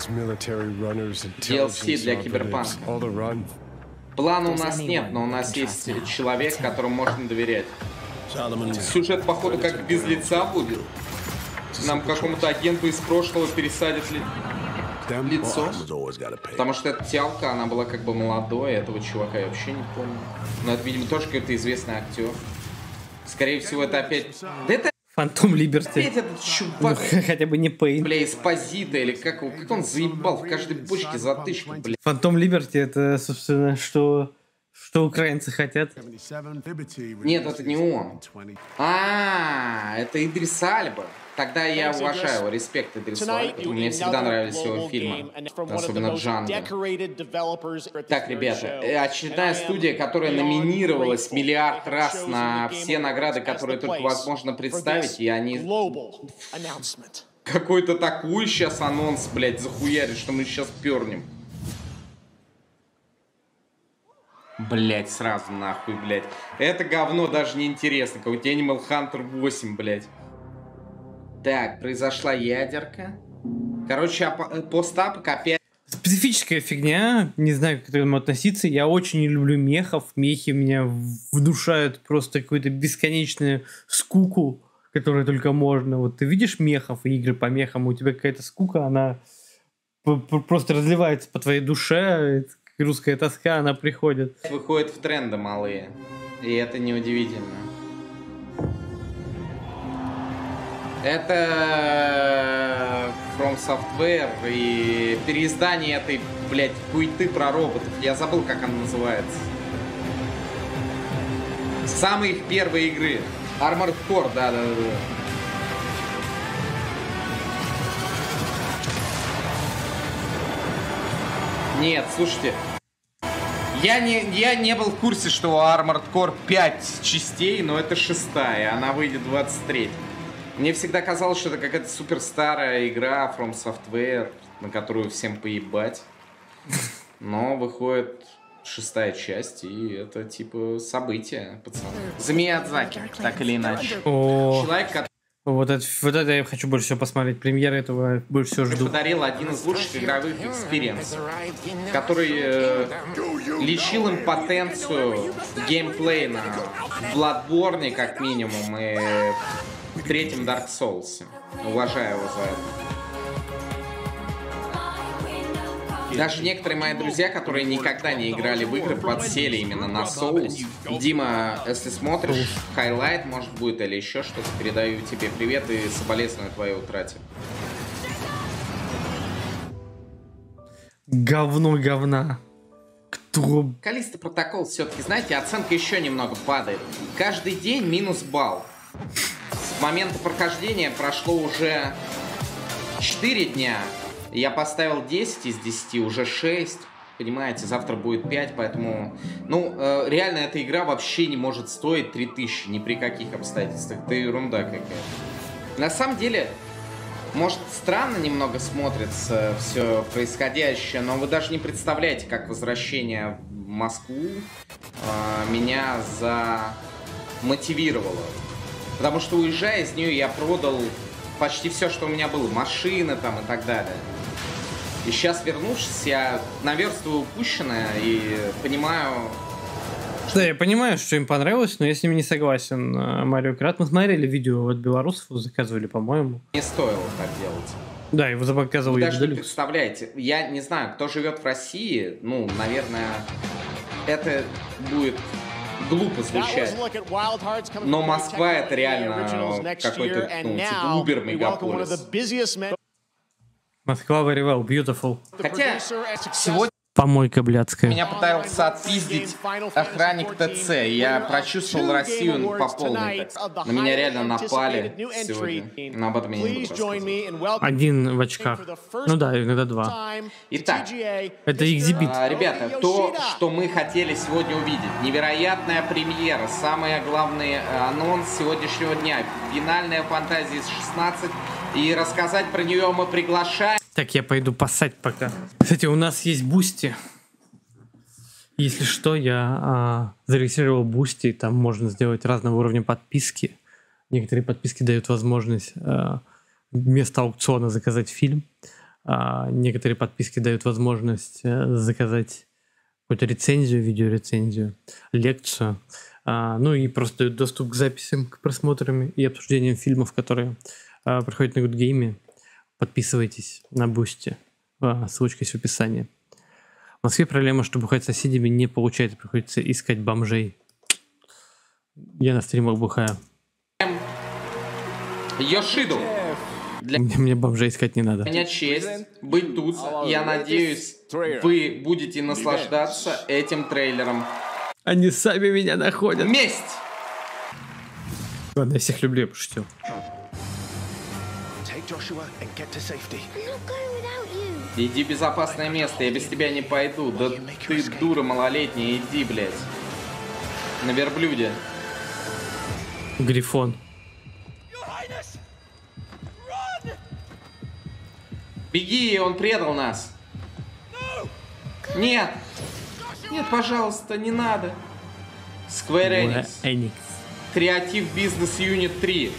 ди эл си для Киберпанка. Плана у нас нет, но у нас есть человек, которому можно доверять. Сюжет, походу, как без лица будет. Нам какому-то агенту из прошлого пересадят ли... лицо. Потому что эта тялка, она была как бы молодой, этого чувака я вообще не помню. Но это, видимо, тоже какой-то известный актер. Скорее всего, это опять... Да это... Фантом Либерти. Опять этот чувак. Ну, хотя бы не Пейн. Бля, Эспозито, или как, как он заебал в каждой бочке затычку, бля. Фантом Либерти, это, собственно, что... Что украинцы хотят? Нет, это не он. А, это Идрис Альба. Тогда я уважаю его, респект Идрис Альба. Мне всегда нравились его фильмы, особенно Джанго. Так, ребята, очередная студия, которая номинировалась миллиард раз на все награды, которые только возможно представить, и они... Какой-то такой сейчас анонс, блядь, захуярит, что мы сейчас пернем. Блять, сразу нахуй, блять. Это говно даже не интересно. Какой-то Animal Hunter восемь, блять. Так, произошла ядерка. Короче, постапок опять... Специфическая фигня. Не знаю, как к этому относиться. Я очень не люблю мехов. Мехи меня внушают просто какую-то бесконечную скуку, которую только можно. Вот ты видишь мехов и игры по мехам, у тебя какая-то скука, она просто разливается по твоей душе. Русская тоска, она приходит. Выходит в тренды малые. И это неудивительно. Это From Software и переиздание этой, блядь, хуйты про роботов. Я забыл, как она называется. Самые их первые игры. Armored Core, да-да-да. Нет, слушайте. Я не, я не был в курсе, что у Armored Core пять частей, но это шестая, она выйдет двадцать третьего. Мне всегда казалось, что это какая-то супер старая игра From Software, на которую всем поебать. Но выходит шестая часть, и это типа событие, пацаны. За Миядзаки, так или иначе. О, человек, который... Вот это, вот это я хочу больше всего посмотреть. Премьера этого больше всего жду. Подарил один из лучших игровых экспириенсов, который э, лечил импотенцию геймплейна в Bloodborne, как минимум, и в третьем Dark Souls. Уважаю его за это. Даже некоторые мои друзья, которые никогда не играли в игры, подсели именно на Souls. Дима, если смотришь, хайлайт, может, будет, или еще что-то, передаю тебе привет и соболезную твоей утрате. Говно говна. Кто? Каллисто Протокол все-таки, знаете, оценка еще немного падает. Каждый день минус балл. С момента прохождения прошло уже четыре дня. Я поставил десять из десяти, уже шесть. понимаете, завтра будет пять, поэтому... Ну, э, реально, эта игра вообще не может стоить три тысячи ни при каких обстоятельствах. Это ерунда какая-то. На самом деле, может, странно немного смотрится все происходящее, но вы даже не представляете, как возвращение в Москву э, меня замотивировало. Потому что, уезжая из нее, я продал почти все, что у меня было. Машины там и так далее. И сейчас, вернувшись, я наверстываю упущенное и понимаю... Да, я понимаю, что им понравилось, но я с ними не согласен. Марио Карт. Мы смотрели видео от белорусов, заказывали, по-моему. Не стоило так делать. Да, его заказывал Вы я даже не представляете. Я не знаю, кто живет в России, ну, наверное, это будет глупо звучать. Но Москва — это реально какой-то, ну, типа, убер-мегаполис. Москва very well, beautiful. Хотя сегодня помойка блядская. меня пытался отпиздить охранник ТЦ. Я прочувствовал Россию по полной. На меня реально напали сегодня. Но об этом я не буду рассказывать. Один в очках. Ну да, иногда два. Итак, это экзибит. А, ребята, то, что мы хотели сегодня увидеть. Невероятная премьера. Самый главный анонс сегодняшнего дня. Финальная фантазия из шестнадцать. И рассказать про нее мы приглашаем. Так, я пойду поссать пока. Кстати, у нас есть Бусти. Если что, я а, зарегистрировал Бусти. Там можно сделать разного уровня подписки. Некоторые подписки дают возможность а, вместо аукциона заказать фильм. А, некоторые подписки дают возможность а, заказать какую-то рецензию, видеорецензию, лекцию. А, ну и просто дают доступ к записям, к просмотрам и обсуждениям фильмов, которые а, проходят на Good Game. Подписывайтесь на Бусти. Ссылочка есть в описании. В Москве проблема, что бухать с соседями не получается. Приходится искать бомжей. Я на стримах бухаю. Йошиду. Для мне бомжей искать не надо. меня честь быть тут. Я надеюсь, вы будете наслаждаться этим трейлером. Они сами меня находят. Месть! Ладно, я всех люблю, я пошутил. Иди в безопасное место, я без тебя не пойду. Да ты дура малолетняя, иди, блядь. На верблюде. Грифон. Беги, он предал нас. Нет. Нет, пожалуйста, не надо. Square Enix. Creative Business Unit три.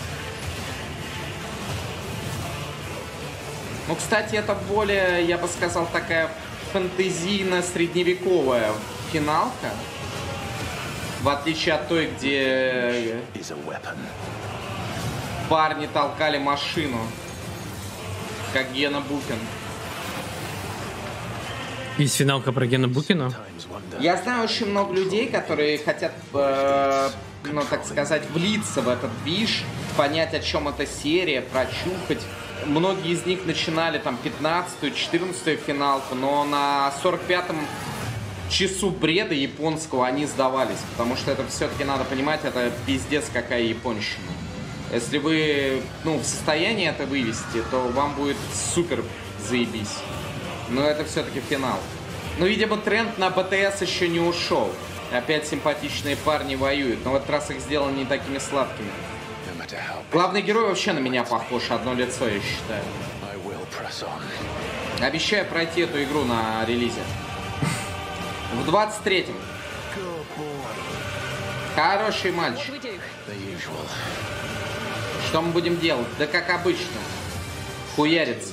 Ну, кстати, это более, я бы сказал, такая фэнтезийно-средневековая финалка. В отличие от той, где парни толкали машину, как Гена Букин. Есть финалка про Гена Букина? Я знаю очень много людей, которые хотят, э, ну, так сказать, влиться в этот движ, понять, о чем эта серия, прочухать. Многие из них начинали там пятнадцатую, четырнадцатую финалку, но на сорок пятом часу бреда японского они сдавались, потому что это все-таки надо понимать, это пиздец какая японщина. Если вы, ну, в состоянии это вывести, то вам будет супер заебись. Но это все-таки финал. Но, видимо, тренд на БТС еще не ушел. Опять симпатичные парни воюют, но в этот раз их сделано не такими сладкими. Главный герой вообще на меня похож, одно лицо, я считаю. Обещаю пройти эту игру на релизе. В двадцать третьем. Хороший мальчик. Что мы будем делать? Да как обычно. Хуяриться.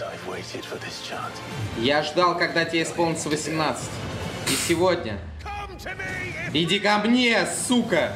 Я ждал, когда тебе исполнится восемнадцать. И сегодня. Иди ко мне, сука!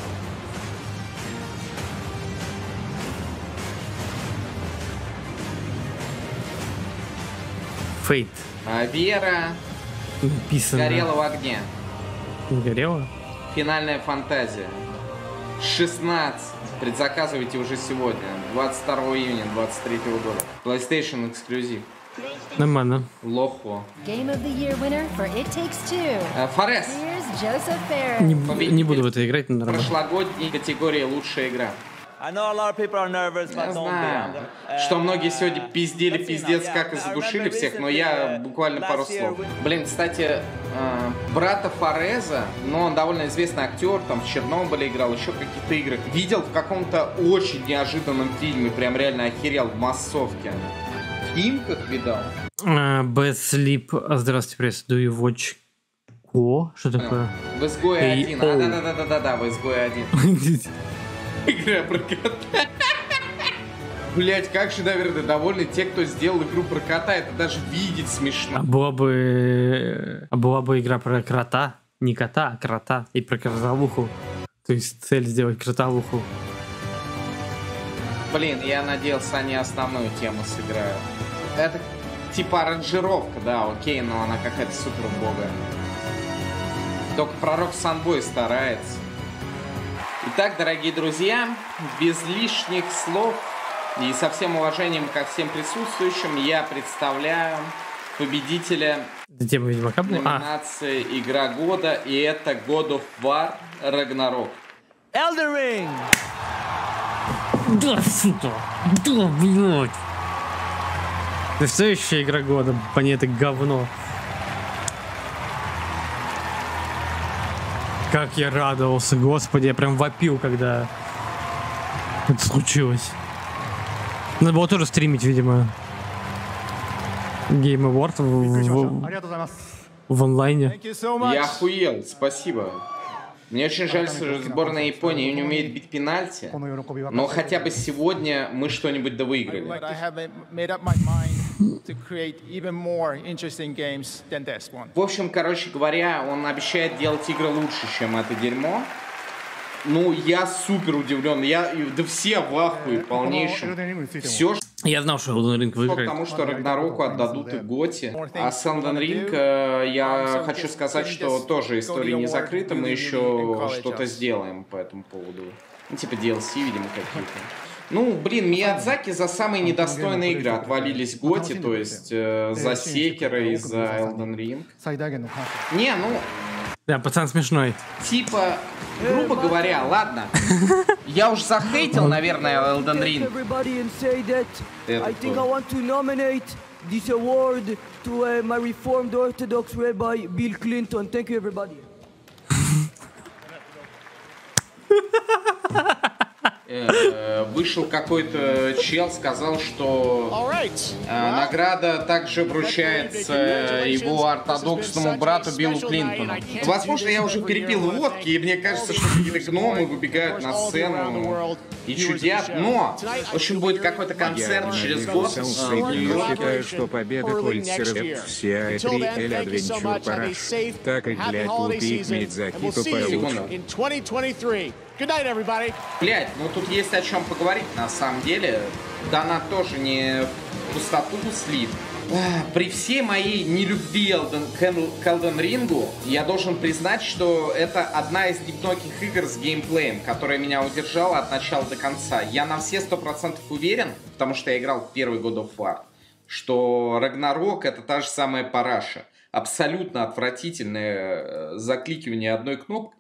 Фейт. А Вера Написано. горела в огне. Не горела? Финальная фантазия. шестнадцать. Предзаказывайте уже сегодня. двадцать второго июня двадцать третьего года. PlayStation эксклюзив. Нормально. Лохо. Game of the Year winner for It Takes Two. Форес. Here's Joseph Fares. Не, не буду в это играть, но нормально. Прошлогодней категории лучшая игра. Я знаю, что многие сегодня пиздели пиздец как и задушили всех, но я буквально пару слов. Блин, кстати, брата Фореза, но он довольно известный актер, там в Чернобыле играл, еще какие-то игры. Видел в каком-то очень неожиданном фильме, прям реально охерел, в массовке. В Химках видал. Bad Sleep. Здравствуйте, пресс. Do you watch? О, что такое? В изгое один. А, да-да-да-да-да, в изгое один. Игра про кота. Блять, как же, наверное, довольны те, кто сделал игру про кота. Это даже видеть смешно. А была бы... А была бы игра про крота. Не кота, а крота. И про кротовуху. То есть цель сделать кротовуху. Блин, я надеялся, они основную тему сыграют. Это типа аранжировка, да, окей, но она какая-то супер убогая. Только пророк Санбой старается. Итак, дорогие друзья, без лишних слов и со всем уважением ко всем присутствующим я представляю победителя номинации «Игра года», и это God of War Ragnarok. Elden Ring! Да, сука! Да, блядь! Следующая игра года, по ней это говно. Как я радовался, господи, я прям вопил, когда это случилось. Надо было тоже стримить, видимо. Game Award в, в, в онлайне. Я охуел, спасибо. Мне очень жаль, что сборная Японии не умеет бить пенальти, но хотя бы сегодня мы что-нибудь довыиграли. В общем, короче говоря, он обещает делать игры лучше, чем это дерьмо. Ну, я супер удивлен. Я, да все в ахуе полнейшем. Все, я знал, что Elden Ring выиграет. Потому что Рагнароку отдадут и Готи. А с Elden Ring э, я хочу сказать, что тоже история не закрыта. Мы еще что-то сделаем по этому поводу. Ну, типа ди эл си, видимо, какие-то. Ну, блин, Миядзаки за самые недостойные игры отвалились Готи, то есть э, за Секера и за Elden Ring. Не, ну... Да, пацан смешной. Типа, грубо говоря, ладно. Я уж захейтил, наверное, Elden Ring. Это Вышел какой-то чел, сказал, что э, награда также вручается его ортодоксному брату Биллу Клинтону. Возможно, я уже перепил водки, и мне кажется, что какие-то гномы выбегают на сцену и чудят, но, в общем, будет какой-то концерт через год. Я считаю, что победа Польцеров все три L Adventure пора. Так и для Купи Мидзаки получше. Good night, everybody. Блять, ну тут есть о чем поговорить на самом деле. Донат тоже не в пустоту слит. При всей моей нелюбви к Elden Ring, я должен признать, что это одна из немногих игр с геймплеем, которая меня удержала от начала до конца. Я на все сто процентов уверен, потому что я играл в первый God of War, что Ragnarok это та же самая параша. Абсолютно отвратительное закликивание одной кнопкой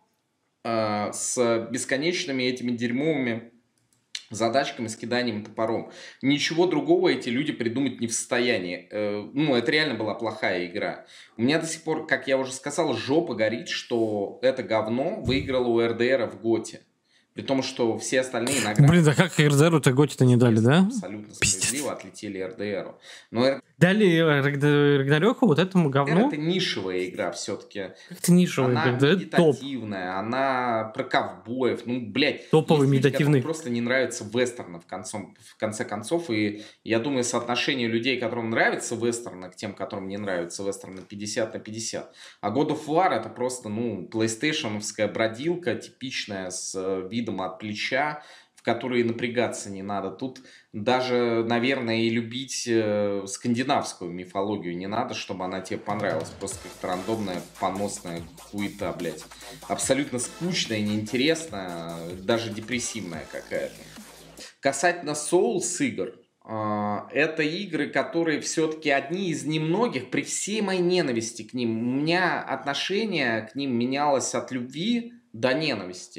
с бесконечными этими дерьмовыми задачками с киданием топором. Ничего другого эти люди придумать не в состоянии. Ну, это реально была плохая игра. У меня до сих пор, как я уже сказал, жопа горит, что это говно выиграло у эр дэ эр в Готи. При том, что все остальные награды... Блин, да как эр дэ эр-то Готи-то не дали, да? Абсолютно справедливо отлетели эр дэ эр. Но эр... Дали Рагнарёку вот этому говну? Это нишевая игра все-таки. Как это нишевая игра? Она медитативная, топ. Она про ковбоев. Ну, блядь. Топовый медитативный. Просто не нравится вестерны в, концом, в конце концов. И я думаю, соотношение людей, которым нравится вестерны, к тем, которым не нравится вестерны, пятьдесят на пятьдесят. А God of War это просто, ну, PlayStation-овская бродилка, типичная, с видом от плеча, в которые напрягаться не надо. Тут даже, наверное, и любить э, скандинавскую мифологию не надо, чтобы она тебе понравилась. Просто как-то рандомная, поносная хуета, блядь. Абсолютно скучная, неинтересная, даже депрессивная какая-то. Касательно Souls игр, э, это игры, которые все-таки одни из немногих, при всей моей ненависти к ним, у меня отношение к ним менялось от любви до ненависти.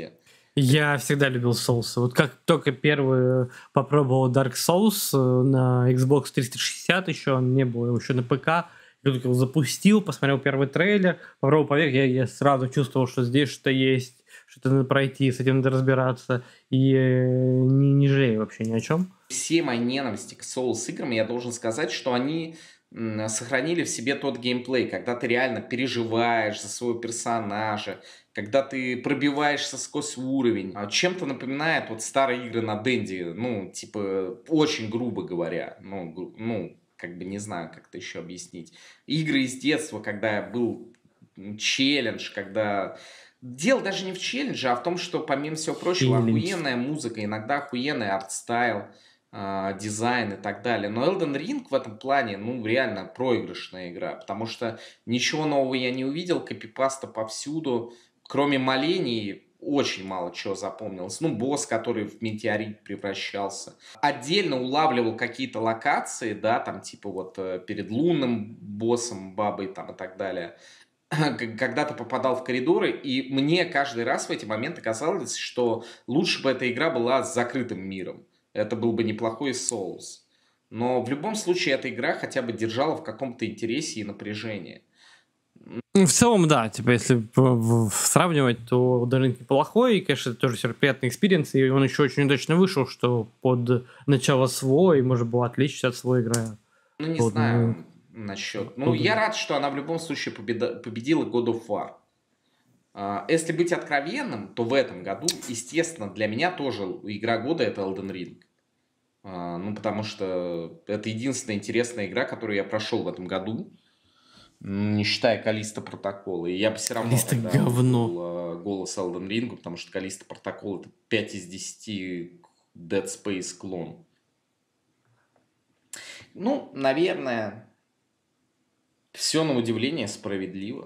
Я всегда любил Souls. Вот как только первый попробовал Dark Souls на Xbox триста шестьдесят еще, он не был еще на ПК, я только его запустил, посмотрел первый трейлер, попробовал поверх, я, я сразу чувствовал, что здесь что-то есть, что-то надо пройти, с этим надо разбираться, и э, не, не жалею вообще ни о чем. Все мои ненависти к Souls играм, я должен сказать, что они м, сохранили в себе тот геймплей, когда ты реально переживаешь за своего персонажа, когда ты пробиваешься сквозь уровень. Чем-то напоминает вот старые игры на Денди, ну, типа, очень грубо говоря, ну, гру- ну, как бы не знаю, как это еще объяснить. Игры из детства, когда был челлендж, когда... Дело даже не в челлендже, а в том, что, помимо всего прочего, Челлендж. охуенная музыка, иногда охуенный арт-стайл, а, дизайн и так далее. Но Elden Ring в этом плане, ну, реально проигрышная игра, потому что ничего нового я не увидел, копипаста повсюду, кроме молений, очень мало чего запомнилось. Ну, босс, который в метеорит превращался. Отдельно улавливал какие-то локации, да, там, типа вот э, перед лунным боссом, бабой там и так далее. К- Когда ты попадал в коридоры, и мне каждый раз в эти моменты казалось, что лучше бы эта игра была с закрытым миром. Это был бы неплохой Souls. Но в любом случае эта игра хотя бы держала в каком-то интересе и напряжении. Ну, в целом, да, типа, если в- в- сравнивать, то Elden Ring неплохой, и, конечно, это тоже все приятный экспириенс, и он еще очень удачно вышел, что под начало свой можно было отличить от свой игра. Ну, не Вот, знаю насчет... Ну, ну, я рад, что она в любом случае победа- победила God of War. А, Если быть откровенным, то в этом году, естественно, для меня тоже игра года — это Elden Ring. А, Ну, потому что это единственная интересная игра, которую я прошел в этом году, м, не считая Калиста Протокола. И я бы все равно Калиста тогда говно. отдал, а, голос Elden Ring, потому что Калиста Протокол — это пять из десяти Dead Space клон. Ну, наверное, все на удивление справедливо.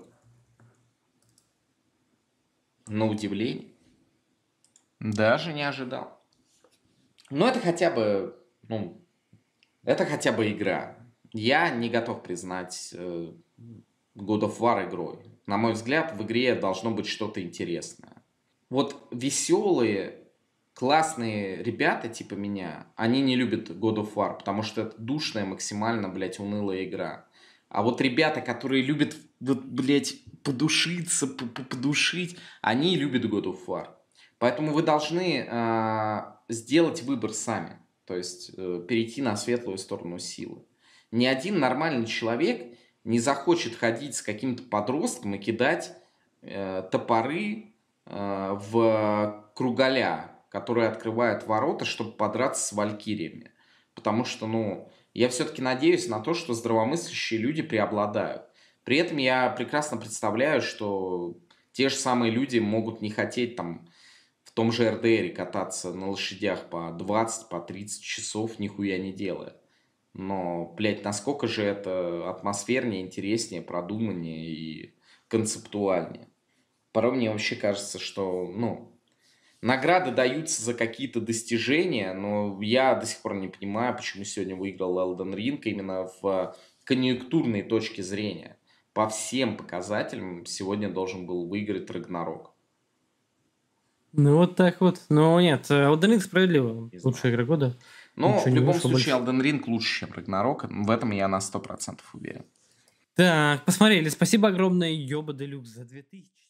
На удивление. Даже не ожидал. Но это хотя бы, ну, это хотя бы игра. Я не готов признать э, God of War игрой. На мой взгляд, в игре должно быть что-то интересное. Вот веселые, классные ребята типа меня, они не любят God of War, потому что это душная, максимально, блядь, унылая игра. А вот ребята, которые любят, вот, блядь, подушиться, п- п- подушить, они любят God of War. Поэтому вы должны э, сделать выбор сами. То есть э, перейти на светлую сторону силы. Ни один нормальный человек не захочет ходить с каким-то подростком и кидать э, топоры э, в кругаля, которые открывают ворота, чтобы подраться с валькириями. Потому что, ну, я все-таки надеюсь на то, что здравомыслящие люди преобладают. При этом я прекрасно представляю, что те же самые люди могут не хотеть там в том же эр дэ эре кататься на лошадях по двадцать, по тридцать часов, нихуя не делая. Но, блядь, насколько же это атмосфернее, интереснее, продуманнее и концептуальнее. Порой мне вообще кажется, что, ну, награды даются за какие-то достижения, но я до сих пор не понимаю, почему сегодня выиграл Elden Ring именно в конъюнктурной точке зрения. По всем показателям сегодня должен был выиграть Рагнарок. Ну, вот так вот. Но нет, Elden Ring справедливо. Не знаю. Лучшая игра года. Но Ничего в не любом вышло случае больше. Elden Ring лучше, чем Рагнарок. В этом я на сто процентов уверен. Так, посмотрели. Спасибо огромное, Ёба Делюкс, за две тысячи.